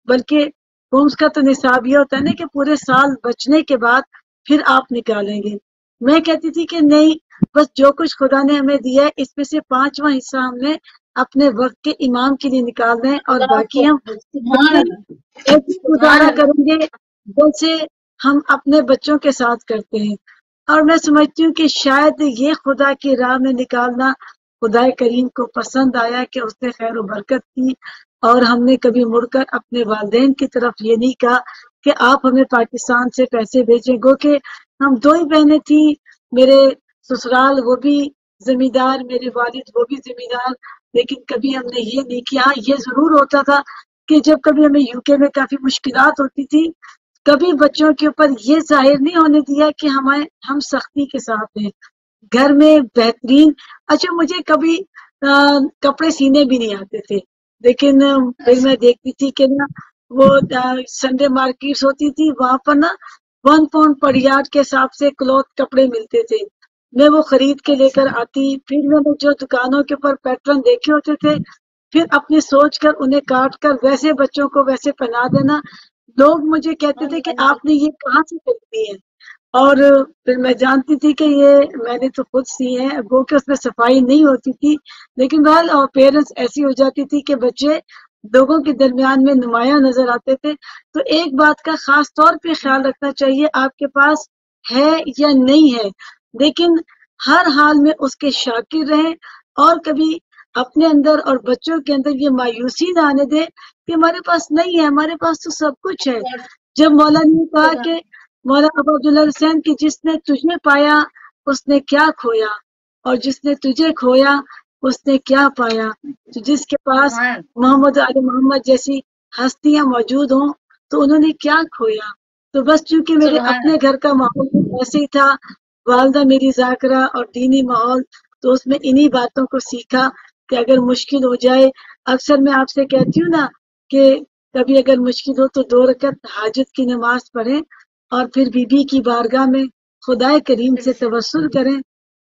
Speaker 3: بلکہ ہومس کا تو نصاب یہ ہوتا ہے نا کہ پورے سال بچنے کے بعد پھر آپ نکالیں گے. میں کہتی تھی کہ نہیں، بس جو کچھ خدا نے ہمیں دیا ہے اس میں سے پانچواں حصہ ہم نے اپنے وقت کے امام کے لیے نکالنا ہے، اور باقی ہم
Speaker 1: سبحان اللہ،
Speaker 3: ایسے
Speaker 1: سبحان
Speaker 3: گزارا
Speaker 1: اللہ.
Speaker 3: کریں گے جیسے ہم اپنے بچوں کے ساتھ کرتے ہیں. اور میں سمجھتی ہوں کہ شاید یہ خدا کی راہ میں نکالنا خدا کریم کو پسند آیا کہ اس نے خیر و برکت کی، اور ہم نے کبھی مڑ کر اپنے والدین کی طرف یہ نہیں کہا کہ آپ ہمیں پاکستان سے پیسے بھیجیں. گو کہ ہم دو ہی بہنیں تھیں، میرے سسرال وہ بھی زمیندار، میرے والد وہ بھی زمیندار، لیکن کبھی ہم نے یہ نہیں کیا. ہاں، یہ ضرور ہوتا تھا کہ جب کبھی ہمیں یو کے میں کافی مشکلات ہوتی تھی، کبھی بچوں کے اوپر یہ ظاہر نہیں ہونے دیا کہ ہمیں ہم سختی کے ساتھ ہیں. گھر میں بہترین، اچھا مجھے کبھی آ, کپڑے سینے بھی نہیں آتے تھے، لیکن آ، پھر میں دیکھتی تھی کہ نا وہ سنڈے مارکیٹس ہوتی تھی، وہاں پر نا ون پاؤنڈ پر یارڈ کے حساب سے کلوتھ کپڑے ملتے تھے. میں وہ خرید کے لے کر آتی. پھر میں نے جو دکانوں کے اوپر پیٹرن دیکھے ہوتے تھے، پھر اپنی سوچ کر انہیں کاٹ کر ویسے بچوں کو ویسے پہنا دینا. لوگ مجھے کہتے تھے کہ آپ نے یہ کہاں سے خریدی ہے، اور پھر میں جانتی تھی کہ یہ میں نے تو خود سی ہے. وہ کہ اس میں صفائی نہیں ہوتی تھی، لیکن بہرحال اور پیرنٹس ایسی ہو جاتی تھی کہ بچے لوگوں کے درمیان میں نمایاں نظر آتے تھے. تو ایک بات کا خاص طور پہ خیال رکھنا چاہیے، آپ کے پاس ہے یا نہیں ہے، لیکن ہر حال میں اس کے شاکر رہیں، اور کبھی اپنے اندر اور بچوں کے اندر یہ مایوسی نہ آنے دے کہ ہمارے پاس نہیں ہے، ہمارے پاس تو سب کچھ ہے. جب مولا نے کہا کہ مولا ابو عبداللہ حسین کی جس نے تجھے پایا اس نے کیا کھویا، اور جس نے تجھے کھویا اس نے کیا پایا. تو جس کے پاس
Speaker 1: سبحان
Speaker 3: محمد علی محمد جیسی ہستیاں موجود ہوں تو انہوں نے کیا کھویا. تو بس چونکہ میرے
Speaker 1: سبحان
Speaker 3: اپنے گھر کا ماحول ایسے ہی تھا، والدہ میری ذاکرہ اور دینی ماحول، تو اس میں انہی باتوں کو سیکھا کہ اگر مشکل ہو جائے، اکثر میں آپ سے کہتی ہوں نا کہ کبھی اگر مشکل ہو تو دو رکعت حاجت کی نماز پڑھیں، اور پھر بی بی کی بارگاہ میں خدا کریم سے توسل کریں.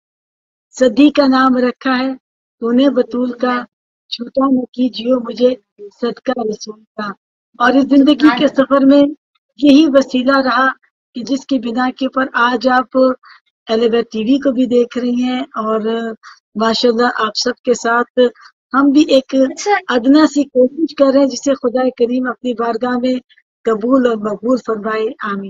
Speaker 3: صدی کا نام رکھا ہے تو نے بطول کا، چھوٹا نہ کیجیو مجھے صدقہ رسول کا. اور اس زندگی
Speaker 1: سبحان
Speaker 3: کے
Speaker 1: اللہ.
Speaker 3: سفر میں یہی وسیلہ رہا کہ جس کی بنا کے اوپر آج آپ اہل بیت ٹی وی کو بھی دیکھ رہی ہیں، اور ماشاءاللہ آپ سب کے ساتھ ہم بھی ایک
Speaker 1: اچھا،
Speaker 3: ادنا سی کوشش کر رہے ہیں جسے خدا کریم اپنی بارگاہ میں قبول اور مقبول فرمائے. آمین.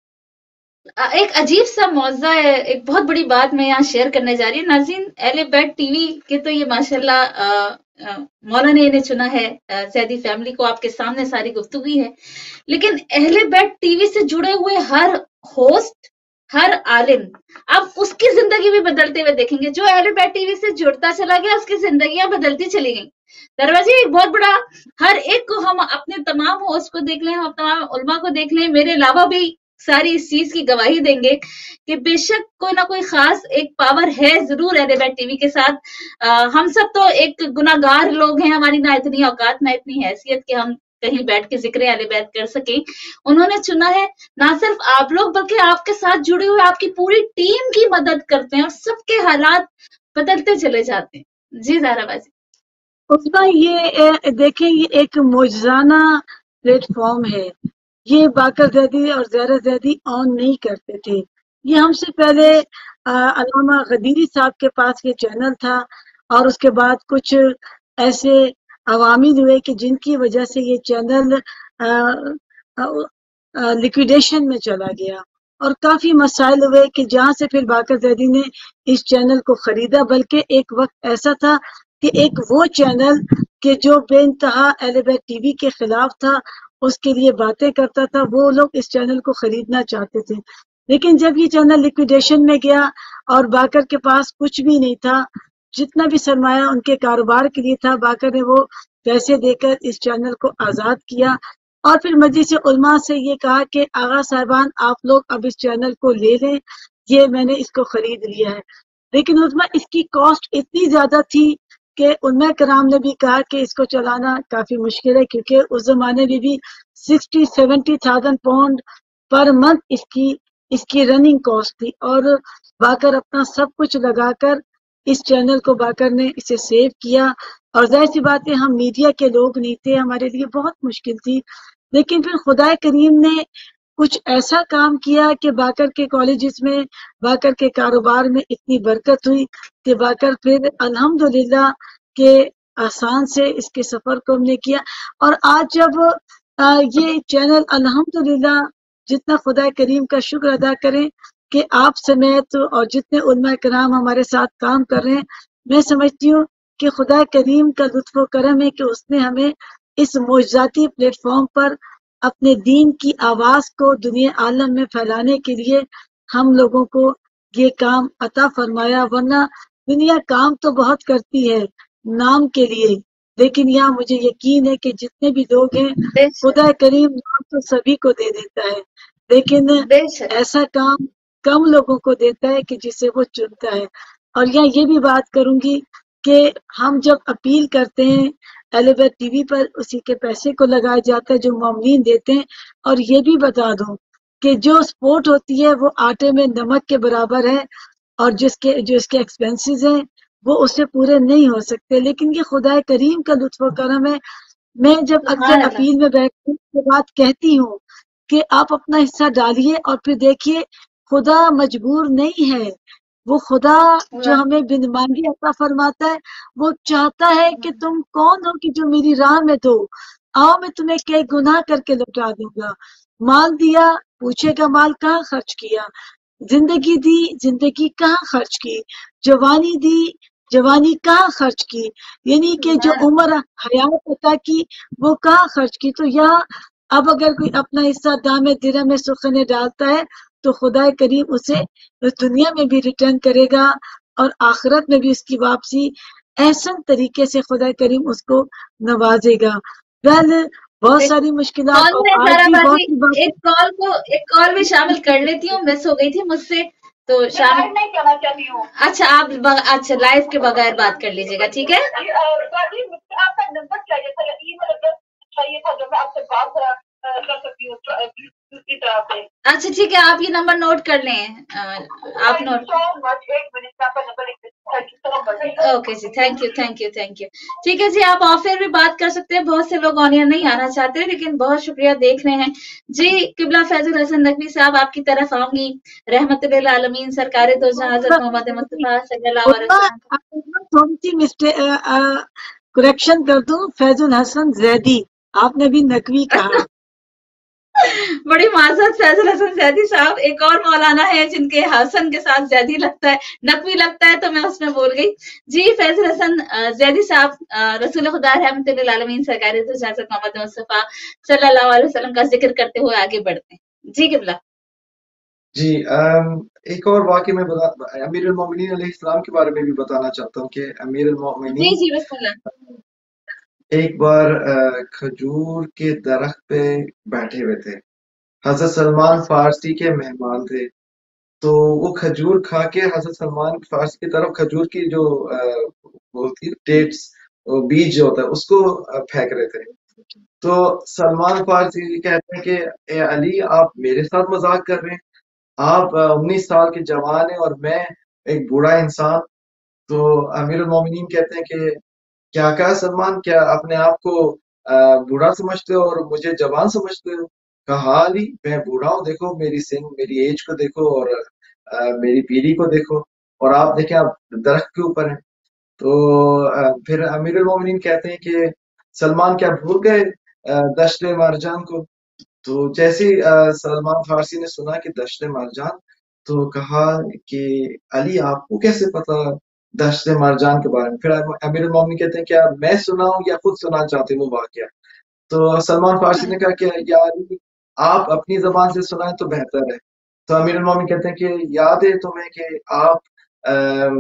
Speaker 1: ایک عجیب سا موضوع ہے، ایک بہت بڑی بات میں یہاں شیئر کرنے جا رہی ہوں. ناظرین، اہل بیت ٹی وی کے تو یہ ماشاءاللہ مولا نے انہیں چنا ہے، سیدی فیملی کو آپ کے سامنے ساری گفتگو ہے، لیکن اہل بیت ٹی وی سے جڑے ہوئے ہر ہوسٹ، ہر عالم، آپ اس کی زندگی بھی بدلتے ہوئے دیکھیں گے. جو اہل بیت ٹی وی سے جڑتا چلا گیا اس کی زندگیاں بدلتی چلی گئیں. دروازے ایک بہت بڑا، ہر ایک کو ہم اپنے تمام ہوسٹ کو دیکھ لیں، ہم تمام علماء کو دیکھ لیں، میرے علاوہ بھی ساری اس چیز کی گواہی دیں گے کہ بے شک کوئی نہ کوئی خاص ایک پاور ہے ضرور اہل بیت ٹی وی کے ساتھ. ہم سب تو ایک گناہ گار لوگ ہیں، ہماری نہ اتنی اوقات نہ اتنی حیثیت کہ ہم کہیں بیٹھ کے ذکر اہل بیت کر سکیں. انہوں نے چنا ہے، نہ صرف آپ لوگ بلکہ آپ کے ساتھ جڑے ہوئے آپ کی پوری ٹیم کی مدد کرتے ہیں، اور سب کے حالات بدلتے چلے جاتے ہیں. جی زہرا بازی.
Speaker 3: اس کا یہ دیکھیں، یہ ایک معجزانہ پلیٹ فارم ہے. یہ باقر زیدی اور زہرا زیدی آن نہیں کرتے تھے. یہ ہم سے پہلے علامہ غدیری صاحب کے پاس یہ چینل تھا، اور اس کے بعد کچھ ایسے عوامل ہوئے کہ جن کی وجہ سے یہ چینل لیکویڈیشن میں چلا گیا، اور کافی مسائل ہوئے کہ جہاں سے پھر باقر زیدی نے اس چینل کو خریدا. بلکہ ایک وقت ایسا تھا کہ ایک وہ چینل کہ جو بے انتہا اہل بیت ٹی وی کے خلاف تھا، اس کے لیے باتیں کرتا تھا، وہ لوگ اس چینل کو خریدنا چاہتے تھے. لیکن جب یہ چینل لیکویڈیشن میں گیا اور باقر کے پاس کچھ بھی نہیں تھا، جتنا بھی سرمایہ ان کے کاروبار کے لیے تھا، باقر نے وہ پیسے دے کر اس چینل کو آزاد کیا. اور پھر مجلس علماء سے یہ کہا کہ آغا صاحبان آپ لوگ اب اس چینل کو لے لیں، یہ میں نے اس کو خرید لیا ہے. لیکن اس میں اس کی کاسٹ اتنی زیادہ تھی کہ علماء کرام نے بھی کہا کہ اس کو چلانا کافی مشکل ہے، کیونکہ اس زمانے میں بھی sixty seventy thousand pound per month اس کی اس کی رننگ کاسٹ تھی. اور باقر اپنا سب کچھ لگا کر اس چینل کو باقر نے اسے سیو کیا. اور ظاہر سی بات ہے ہم میڈیا کے لوگ نہیں تھے، ہمارے لیے بہت مشکل تھی لیکن پھر خدا کریم نے کچھ ایسا کام کیا کہ باکر کے کالجز میں، باکر کے کاروبار میں اتنی برکت ہوئی کہ باکر پھر الحمدللہ کہ آسان سے اس کے سفر کو ہم نے کیا. اور آج جب آ، یہ چینل الحمدللہ جتنا خدا کریم کا شکر ادا کریں کہ آپ سمیت اور جتنے علماء کرام ہمارے ساتھ کام کر رہے ہیں، میں سمجھتی ہوں کہ خدا کریم کا لطف و کرم ہے کہ اس نے ہمیں اس معجزاتی پلیٹ فارم پر اپنے دین کی آواز کو دنیا عالم میں پھیلانے کے لیے ہم لوگوں کو یہ کام عطا فرمایا. ورنہ دنیا کام تو بہت کرتی ہے نام کے لیے، لیکن یہاں مجھے یقین ہے کہ جتنے بھی لوگ ہیں
Speaker 1: بے شک
Speaker 3: خدا کریم نام تو سبھی کو دے دیتا ہے، لیکن
Speaker 1: بے شک
Speaker 3: ایسا کام کم لوگوں کو دیتا ہے کہ جسے وہ چنتا ہے. اور یہاں یہ بھی بات کروں گی کہ ہم جب اپیل کرتے ہیں اہل بیت ٹی وی پر اسی کے پیسے کو لگایا جاتا ہے جو مومنین دیتے ہیں. اور یہ بھی بتا دوں کہ جو سپورٹ ہوتی ہے وہ آٹے میں نمک کے برابر ہے، اور جس کے جو اس کے ایکسپینسز ہیں وہ اس سے پورے نہیں ہو سکتے، لیکن یہ خدا کریم کا لطف و کرم ہے. میں جب اکثر
Speaker 1: سبحان اللہ.
Speaker 3: اپیل میں بیٹھتی ہوں یہ بات کہتی ہوں کہ آپ اپنا حصہ ڈالیے، اور پھر دیکھیے خدا مجبور نہیں ہے، وہ خدا جو ہمیں بن مانگے عطا فرماتا ہے. وہ چاہتا ہے کہ تم کون ہو کہ جو میری راہ میں دو، آؤ میں تمہیں کئی گناہ کر کے لوٹا دوں گا. مال دیا، پوچھے گا مال کہاں خرچ کیا، زندگی دی، زندگی کہاں خرچ کی، جوانی دی، جوانی کہاں خرچ کی، یعنی کہ جو
Speaker 1: سبحان
Speaker 3: عمر حیات عطا کی وہ کہاں خرچ کی. تو یہاں اب اگر کوئی اپنا حصہ دام درہم میں سخنے ڈالتا ہے تو خدا کریم اسے اس دنیا میں بھی ریٹرن کرے گا، اور آخرت میں بھی اس کی واپسی احسن طریقے سے خدا کریم اس کو نوازے گا. بہرحال بہت
Speaker 1: اللہ.
Speaker 3: ساری مشکلات
Speaker 1: کال
Speaker 3: اور
Speaker 1: میں
Speaker 3: آج
Speaker 1: سارا
Speaker 3: بھی بہت
Speaker 1: بازی
Speaker 3: سی باتیں.
Speaker 1: ایک کال کو ایک کال بھی شامل کر لیتی ہوں، مس ہو گئی تھی مجھ سے تو
Speaker 5: میں
Speaker 1: شامل.
Speaker 5: لائیو نہیں کرنا چاہتی ہوں.
Speaker 1: اچھا آپ بغ... اچھا لائف کے بغیر بات کر لیجیے گا، ٹھیک ہے.
Speaker 5: اور باقی مجھے آپ کا نمبر چاہیے تھا یا ای میل ایڈریس چاہیے تھا جو میں آپ سے بات کر کر سکتی ہوں دوسری طرح سے.
Speaker 1: اچھا ٹھیک ہے، آپ یہ نمبر نوٹ کر لیں. آ، آپ
Speaker 5: thank you
Speaker 1: note.
Speaker 5: So much. ایک منٹ میں آپ کا نمبر لکھ دیتی ہوں. Thank you so much.
Speaker 1: Okay جی، thank you thank you thank you. ٹھیک ہے جی، آپ آف ایئر بھی بات کر سکتے ہیں. بہت سے لوگ آن ایئر نہیں آنا چاہتے، لیکن بہت شکریہ دیکھ رہے ہیں جی. قبلہ فیض الحسن نقوی صاحب آپ کی طرف آؤں گی. رحمت للعالمین سرکار دو جہاں حضرت محمد مصطفیٰ صلی اللہ علیہ وسلم.
Speaker 3: تھوڑی سی مسٹیک کریکشن کر دوں، فیض الحسن زیدی، آپ نے بھی نقوی کہا.
Speaker 1: بڑی معذرت فیض الحسن زیدی صاحب. ایک اور مولانا ہے جن کے حسن کے ساتھ زیدی لگتا ہے، نقوی لگتا ہے، تو میں اس میں بول گئی جی. فیض الحسن زیدی صاحب رسول خدا رحمت للعالمین سرکار دو جہاں حضرت محمد مصطفیٰ صلی اللہ علیہ وسلم کا ذکر کرتے ہوئے آگے بڑھتے ہیں جی. قبلہ
Speaker 2: جی ام، ایک اور واقعہ میں بتا امیر المومنین علیہ السلام کے بارے میں بھی بتانا چاہتا ہوں کہ امیر
Speaker 1: جی
Speaker 2: المومنین
Speaker 1: جی بسم اللہ.
Speaker 2: ایک بار آ، کھجور کے درخت پہ بیٹھے ہوئے تھے. حضرت سلمان فارسی کے مہمان تھے، تو وہ کھجور کھا کے حضرت سلمان فارسی کی طرف کھجور کی جو آ، وہ ہوتی ہے ڈیٹس، بیج جو ہوتا ہے اس کو آ، پھینک رہے تھے. تو سلمان فارسی کہتے ہیں کہ اے علی آپ میرے ساتھ مذاق کر رہے ہیں، آپ انیس سال کے جوان ہیں اور میں ایک بوڑھا انسان. تو امیر المومنین کہتے ہیں کہ کیا کہا سلمان، کیا اپنے آپ کو آ، بوڑھا سمجھتے ہو اور مجھے جوان سمجھتے ہو؟ کہا علی میں بوڑھا ہوں، دیکھو میری سن میری ایج کو دیکھو اور آ، میری پیری کو دیکھو، اور آپ دیکھیں آپ درخت کے اوپر ہیں. تو آ، پھر امیر المومنین کہتے ہیں کہ سلمان کیا بھول گئے آ، دشت مرجان کو؟ تو جیسے ہی آ، سلمان فارسی نے سنا کہ دشت مرجان، تو کہا کہ علی آپ کو کیسے پتا دشت مرجان کے بارے میں؟ پھر امیر المومنین کہتے ہیں کیا میں سنا ہوں یا خود سنا چاہتے ہیں وہ واقعہ؟ تو سلمان فارسی نے کہا کہ یا علی آپ اپنی زبان سے سنائیں تو بہتر ہے. تو امیر المومنین کہتے ہیں کہ یاد ہے تمہیں کہ آپ ام،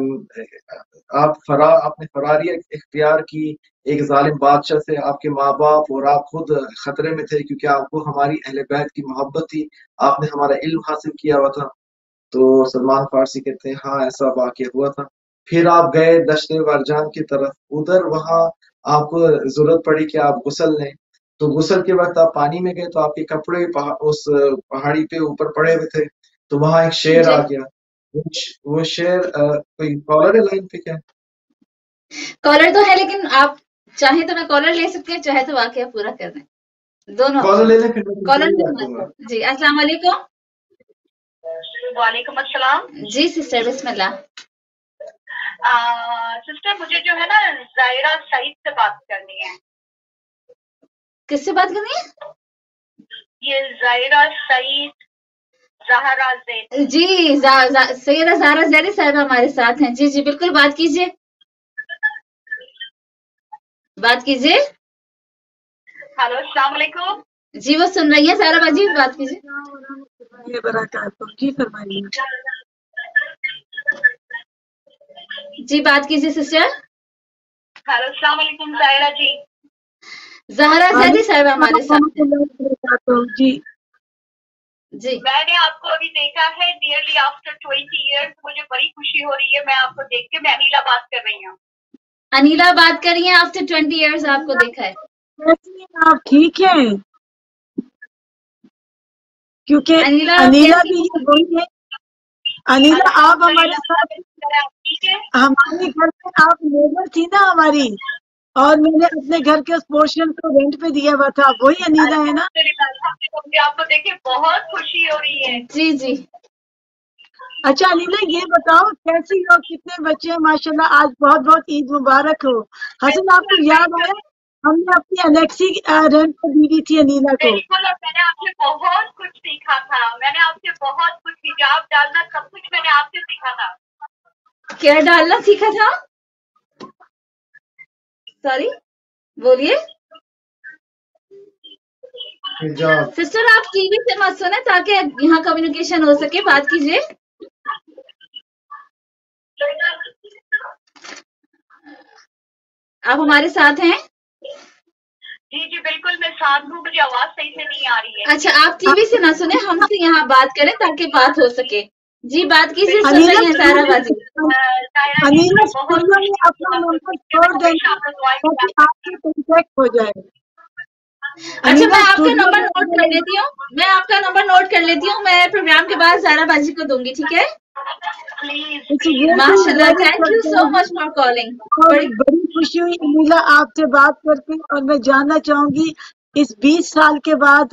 Speaker 2: آپ فرا آپ نے فراری اختیار کی ایک ظالم بادشاہ سے، آپ کے ماں باپ اور آپ خود خطرے میں تھے کیونکہ آپ کو ہماری اہل بیت کی محبت تھی، آپ نے ہمارا علم حاصل کیا ہوا تھا. تو سلمان فارسی کہتے ہیں ہاں ایسا واقعہ ہوا تھا. پھر آپ گئے دشت ورجان کی طرف، ادھر وہاں آپ کو ضرورت پڑی کہ آپ غسل لیں. تو غسل کے وقت آپ پانی میں گئے تو آپ کے کپڑے پہا- اس پہاڑی پہ اوپر پڑے ہوئے تھے. تو وہاں ایک شیر
Speaker 1: جی
Speaker 2: آ گیا. وہ ش- وہ شیر آ، کوئی کالر ہے لائن پہ کیا؟
Speaker 1: کالر تو ہے، لیکن آپ چاہیں تو میں کالر لے سکتی ہوں، چاہے تو واقعہ پورا کر دیں. दोनों
Speaker 2: कॉलर ले लें फिर मैं
Speaker 1: कॉलर
Speaker 2: कंटिन्यू कर दूंगा।
Speaker 1: जी अस्सलाम वालेकुम।
Speaker 5: वालेकुम अस्सलाम।
Speaker 1: जी सिस्टर बिस्मिल्लाह।
Speaker 5: सिस्टर मुझे जो है ना जायरा सईद से बात करनी है।
Speaker 1: किससे बात करनी है?
Speaker 5: ये जायरा सईद, ज़हरा ज़ैदी।
Speaker 1: जी जा, जा, सैयदा ज़हरा ज़ैदी साहब हमारे साथ हैं। जी जी बिल्कुल बात कीजिए, बात कीजिए।
Speaker 5: हेलो अस्सलाम वालेकुम।
Speaker 1: जी वो सुन रही है ज़हरा बाजी, बात कीजिए।
Speaker 3: ये बरकातहू। जी फरमाइए।
Speaker 1: जी बात कीजिए सिस्टर।
Speaker 5: हेलो अस्सलाम वालेकुम ज़ाहिरा जी।
Speaker 1: ज़हरा ज़ैदी साहब हमारे साथ हैं।
Speaker 3: जी
Speaker 1: जी
Speaker 5: मैंने आपको अभी देखा है नियरली आफ्टर ट्वेंटी इयर्स, मुझे बड़ी खुशी हो रही है। मैं आपको देख के, मैं अनीला बात कर रही हूँ।
Speaker 1: अनीला बात कर रही हैं, आफ्टर ट्वेंटी इयर्स आपको देखा है।
Speaker 3: कैसी हैं आप? ठीक हैं? क्योंकि
Speaker 1: अनीला
Speaker 3: अनीला
Speaker 1: कैसी
Speaker 3: भी ये वही है। अनीला आप हमारे साथ,
Speaker 5: ठीक है।
Speaker 3: हमारे घर में आप नेबर थी ना हमारी, और मैंने अपने घर के उस पोर्शन को रेंट पे दिया हुआ था, वही अनीला है ना?
Speaker 5: अल्हम्दुलिल्लाह, आपको देख के बहुत खुशी हो रही है।
Speaker 1: जी जी
Speaker 3: अच्छा अनीला ये बताओ कैसी हो, कितने बच्चे हैं? माशाल्लाह, आज बहुत बहुत ईद मुबारक हो। हसन आपको याद आया हमने अपनी अलेक्सी रेंट पर दी हुई थी अनीला को।
Speaker 5: बिल्कुल, और मैंने आपसे बहुत कुछ सीखा था। मैंने आपसे बहुत कुछ, हिजाब डालना, सब कुछ मैंने आपसे सीखा था।
Speaker 1: क्या डालना सीखा था? सॉरी बोलिए
Speaker 2: हिजाब।
Speaker 1: सिस्टर। आप टीवी से मत सुने ताकि यहाँ कम्युनिकेशन हो सके, बात कीजिए। आप हमारे साथ हैं?
Speaker 5: जी जी बिल्कुल, मैं साथ हूँ। मुझे आवाज सही से नहीं आ रही है।
Speaker 1: अच्छा आप टीवी से ना सुने, हमसे यहाँ बात करें ताकि बात हो सके। जी बात कीजिए, सुन
Speaker 3: अनीला
Speaker 1: रही हैं ज़हरा बाजी।
Speaker 3: अनीला स्टूडियो में अपना नंबर छोड़ देना ताकि आपसे कांटेक्ट हो जाए।
Speaker 1: अच्छा मैं आपका नंबर नोट कर लेती हूँ, मैं आपका नंबर नोट कर लेती हूँ। मैं प्रोग्राम के बाद ज़हरा बाजी को दूंगी, ठीक है? माशाल्लाह, thank you so much for calling.
Speaker 3: बड़ी बड़ी खुशी हुई अनीला आपसे बात करके, और मैं जानना चाहूंगी इस बीस साल के बाद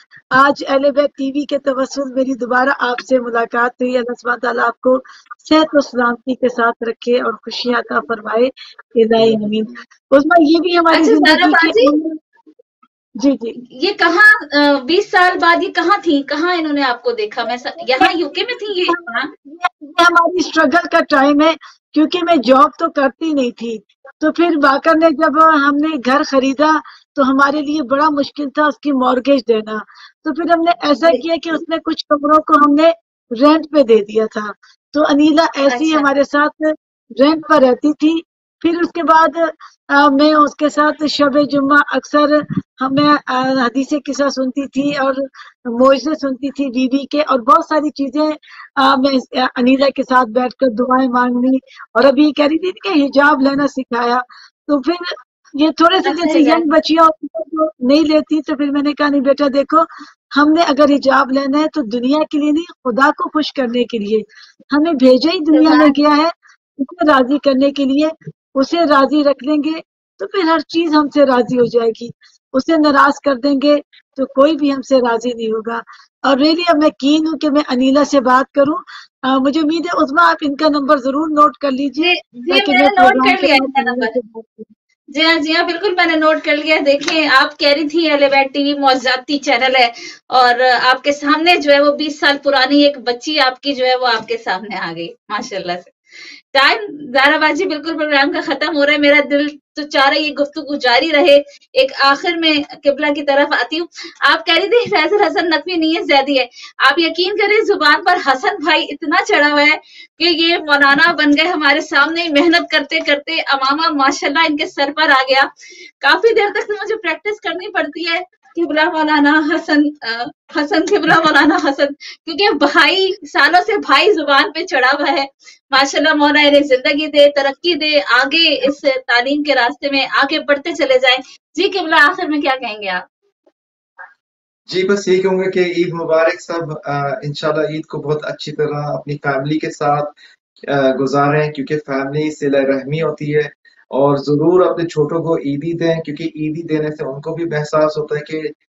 Speaker 3: आज एलेबेट टीवी के तवस्सुल मेरी दोबारा आपसे मुलाकात हुई। अल्लाह सुब्हान ताला आपको सेहत और सलामती के साथ रखे और खुशियां अता फरमाए। इलाही आमीन। उसमें ये भी हमारी
Speaker 1: अच्छा ज़हरा
Speaker 3: जिंदगी
Speaker 1: बाजी,
Speaker 3: की, जी जी
Speaker 1: ये कहाँ बीस साल बाद ये कहाँ थी, कहाँ इन्होंने आपको देखा? मैं स... यहाँ यूके में थी ये? हाँ?
Speaker 3: ये हमारी स्ट्रगल का टाइम है, क्योंकि मैं जॉब तो करती नहीं थी। तो फिर बाकर ने जब हमने घर खरीदा तो हमारे लिए बड़ा मुश्किल था उसकी मॉर्गेज देना। तो फिर हमने ऐसा किया कि उसमें कुछ कमरों को हमने रेंट पे दे दिया था। तो अनीला ऐसी ही
Speaker 1: अच्छा
Speaker 3: हमारे साथ रेंट पर रहती थी। फिर उसके बाद आ, मैं उसके साथ शब जुम्मा अक्सर हमें हदीसे किस्सा सुनती थी और मोइज़े सुनती थी बीबी के, और बहुत सारी चीजें आ, मैं आ, अनीला के साथ बैठकर दुआएं मांगनी। और अभी कह रही थी कि हिजाब लेना सिखाया। तो फिर ये थोड़े से
Speaker 1: अच्छा
Speaker 3: जैसे
Speaker 1: हिजाब।
Speaker 3: यंग बच्चियां होती हैं जो नहीं लेती, तो फिर मैंने कहा नहीं बेटा देखो, हमने अगर हिजाब लेना है तो दुनिया के लिए नहीं, खुदा को खुश करने के लिए हमें भेजा ही दुनिया में गया है, उसे राजी करने के लिए। उसे राजी रख लेंगे तो फिर हर चीज हमसे राजी हो जाएगी। उसे नाराज कर देंगे तो कोई भी हमसे राजी नहीं होगा। और रियली अब मैं कीन हूँ कि मैं अनीला से बात करूं। आ, मुझे उम्मीद है उस्मा आप इनका नंबर जरूर नोट कर लीजिए
Speaker 1: जी जी
Speaker 3: ताकि
Speaker 1: मैंने
Speaker 3: मैं
Speaker 1: नोट
Speaker 3: प्रोग्राम
Speaker 1: कर
Speaker 3: के
Speaker 1: लिया
Speaker 3: बाद
Speaker 1: इनका
Speaker 3: अनीला
Speaker 1: नंबर।
Speaker 3: से बात करूं।
Speaker 1: जी हाँ जी हाँ बिल्कुल मैंने नोट कर लिया। देखें आप कह रही थी एलेबेट टीवी मौजाती चैनल है, और आपके सामने जो है वो बीस साल पुरानी एक बच्ची आपकी जो है वो आपके सामने आ गई माशाल्लाह से। टाइम ज़हरा बाजी बिल्कुल प्रोग्राम का खत्म हो रहा है। मेरा दिल तो चाह रहा है ये गुफ्तगू जारी रहे। एक आखिर में किबला की तरफ आती हूँ। आप कह रही थी फैजल हसन नकवी नहीं है, ज़ैदी है। आप यकीन करें जुबान पर हसन भाई इतना चढ़ा हुआ है कि ये मौलाना बन गए हमारे सामने ही। मेहनत करते करते अमामा माशाल्लाह इनके सर पर आ गया। काफी देर तक तो मुझे प्रैक्टिस करनी पड़ती है किबला मौलाना हसन अ, हसन किबला मौलाना हसन, क्योंकि भाई सालों से भाई जुबान पे चढ़ा हुआ है। माशाल्लाह मौला इन्हें जिंदगी दे, तरक्की दे, आगे इस तालीम के रास्ते में आगे बढ़ते चले जाएं। जी किबला आखिर में क्या कहेंगे आप?
Speaker 2: जी बस यही कहूंगा कि ईद मुबारक सब। अ, इंशाल्लाह ईद को बहुत अच्छी तरह अपनी फैमिली के साथ अ, गुजारें, क्योंकि फैमिली सिला रहमी होती है। और जरूर अपने छोटों को ईदी दें, क्योंकि ईदी देने से उनको भी एहसास होता है कि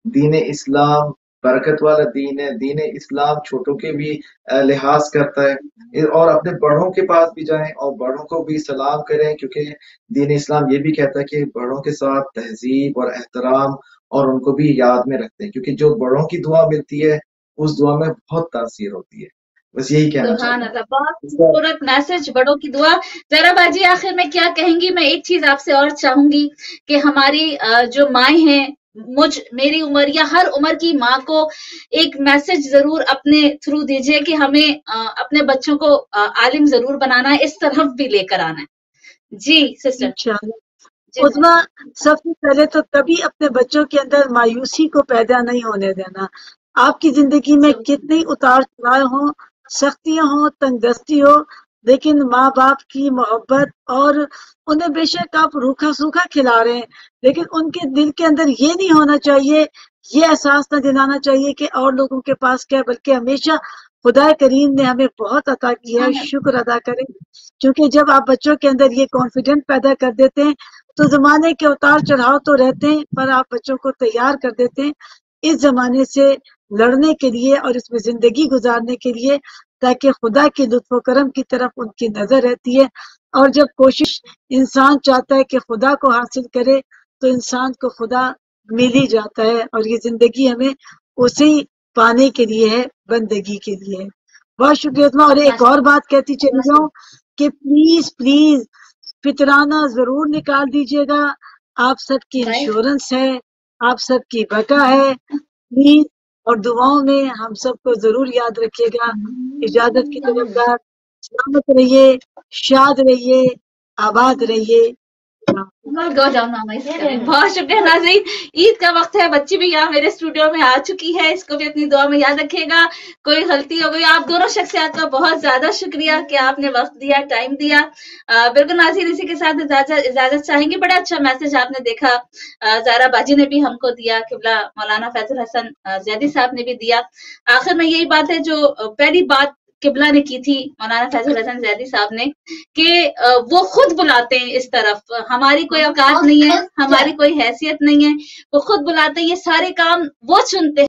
Speaker 2: دین اسلام برکت والا دین ہے. دین اسلام چھوٹوں کے بھی لحاظ کرتا ہے اور اپنے بڑوں کے پاس بھی جائیں اور بڑوں کو بھی سلام کریں, کیونکہ دین اسلام یہ بھی کہتا ہے کہ بڑوں کے ساتھ تہذیب اور احترام اور ان کو بھی یاد میں رکھتے ہیں, کیونکہ جو بڑوں کی دعا ملتی ہے اس دعا میں بہت تاثیر ہوتی ہے. بس یہی کہنا
Speaker 1: سبحان
Speaker 2: چاہتا
Speaker 1: اللہ, بہت خوبصورت میسج, بڑوں کی دعا. ذرا باجی آخر میں کیا کہیں گی؟ میں ایک چیز آپ سے اور چاہوں گی کہ ہماری جو مائیں ہیں, مجھ میری عمر یا ہر عمر کی ماں کو ایک میسج ضرور اپنے تھرو دیجئے کہ ہمیں اپنے بچوں کو عالم ضرور بنانا ہے, اس طرف بھی لے کر آنا ہے. جی سسٹر.
Speaker 3: انشاءاللہ عظمیٰ, سب سے پہلے تو کبھی اپنے بچوں کے اندر مایوسی کو پیدا نہیں ہونے دینا. آپ کی زندگی میں کتنی اتار چڑھائے ہوں, سختیاں ہوں, تنگ دستی ہو, لیکن ماں باپ کی محبت, اور انہیں بے شک آپ روکھا سوکھا کھلا رہے ہیں, لیکن ان کے دل کے اندر یہ نہیں ہونا چاہیے, یہ احساس نہ دلانا چاہیے کہ اور لوگوں کے پاس کیا, بلکہ ہمیشہ خدا کریم نے ہمیں بہت عطا کیا ہے, شکر ادا کریں. کیونکہ جب آپ بچوں کے اندر یہ کانفیڈنٹ پیدا کر دیتے ہیں تو زمانے کے اتار چڑھاؤ تو رہتے ہیں, پر آپ بچوں کو تیار کر دیتے ہیں اس زمانے سے لڑنے کے لیے اور اس میں زندگی گزارنے کے لیے, تاکہ خدا کے لطف و کرم کی طرف ان کی نظر رہتی ہے. اور جب کوشش انسان چاہتا ہے کہ خدا کو حاصل کرے تو انسان کو خدا مل ہی جاتا ہے, اور یہ زندگی ہمیں اسی پانے کے لیے ہے, بندگی کے لیے ہے. بہت شکریہ. اور ایک اور بات کہتی چلی جاؤں کہ پلیز پلیز فطرانہ ضرور نکال دیجیے گا, آپ سب کی انشورنس ہے, آپ سب کی بقا ہے پلیز, اور دعاؤں میں ہم سب کو ضرور یاد رکھیے گا. اجازت کی طرفدار, سلامت رہیے, شاد رہیے, آباد رہیے.
Speaker 1: بہت شکریہ ناظرین. عید کا وقت ہے, بچی بھی یہاں میرے اسٹوڈیو میں آ چکی ہے, اس کو بھی اپنی دعا میں یاد رکھے گا. کوئی غلطی ہو گئی, آپ دونوں شخصیات کا بہت زیادہ شکریہ کہ آپ نے وقت دیا, ٹائم دیا. بالکل ناظرین, اسی کے ساتھ اجازت چاہیں گے. بڑا اچھا میسج آپ نے دیکھا, زہرا باجی نے بھی ہم کو دیا, قبلہ مولانا فیض الحسن زیدی صاحب نے بھی دیا. آخر میں یہی بات ہے جو پہلی بات قبلہ نے کی تھی مولانا فیض الحسن زیدی صاحب نے, کہ وہ خود بلاتے ہیں اس طرف, ہماری کوئی اوقات نہیں ہے, ہماری کوئی حیثیت نہیں ہے, وہ خود بلاتے ہیں, یہ سارے کام وہ چنتے ہیں.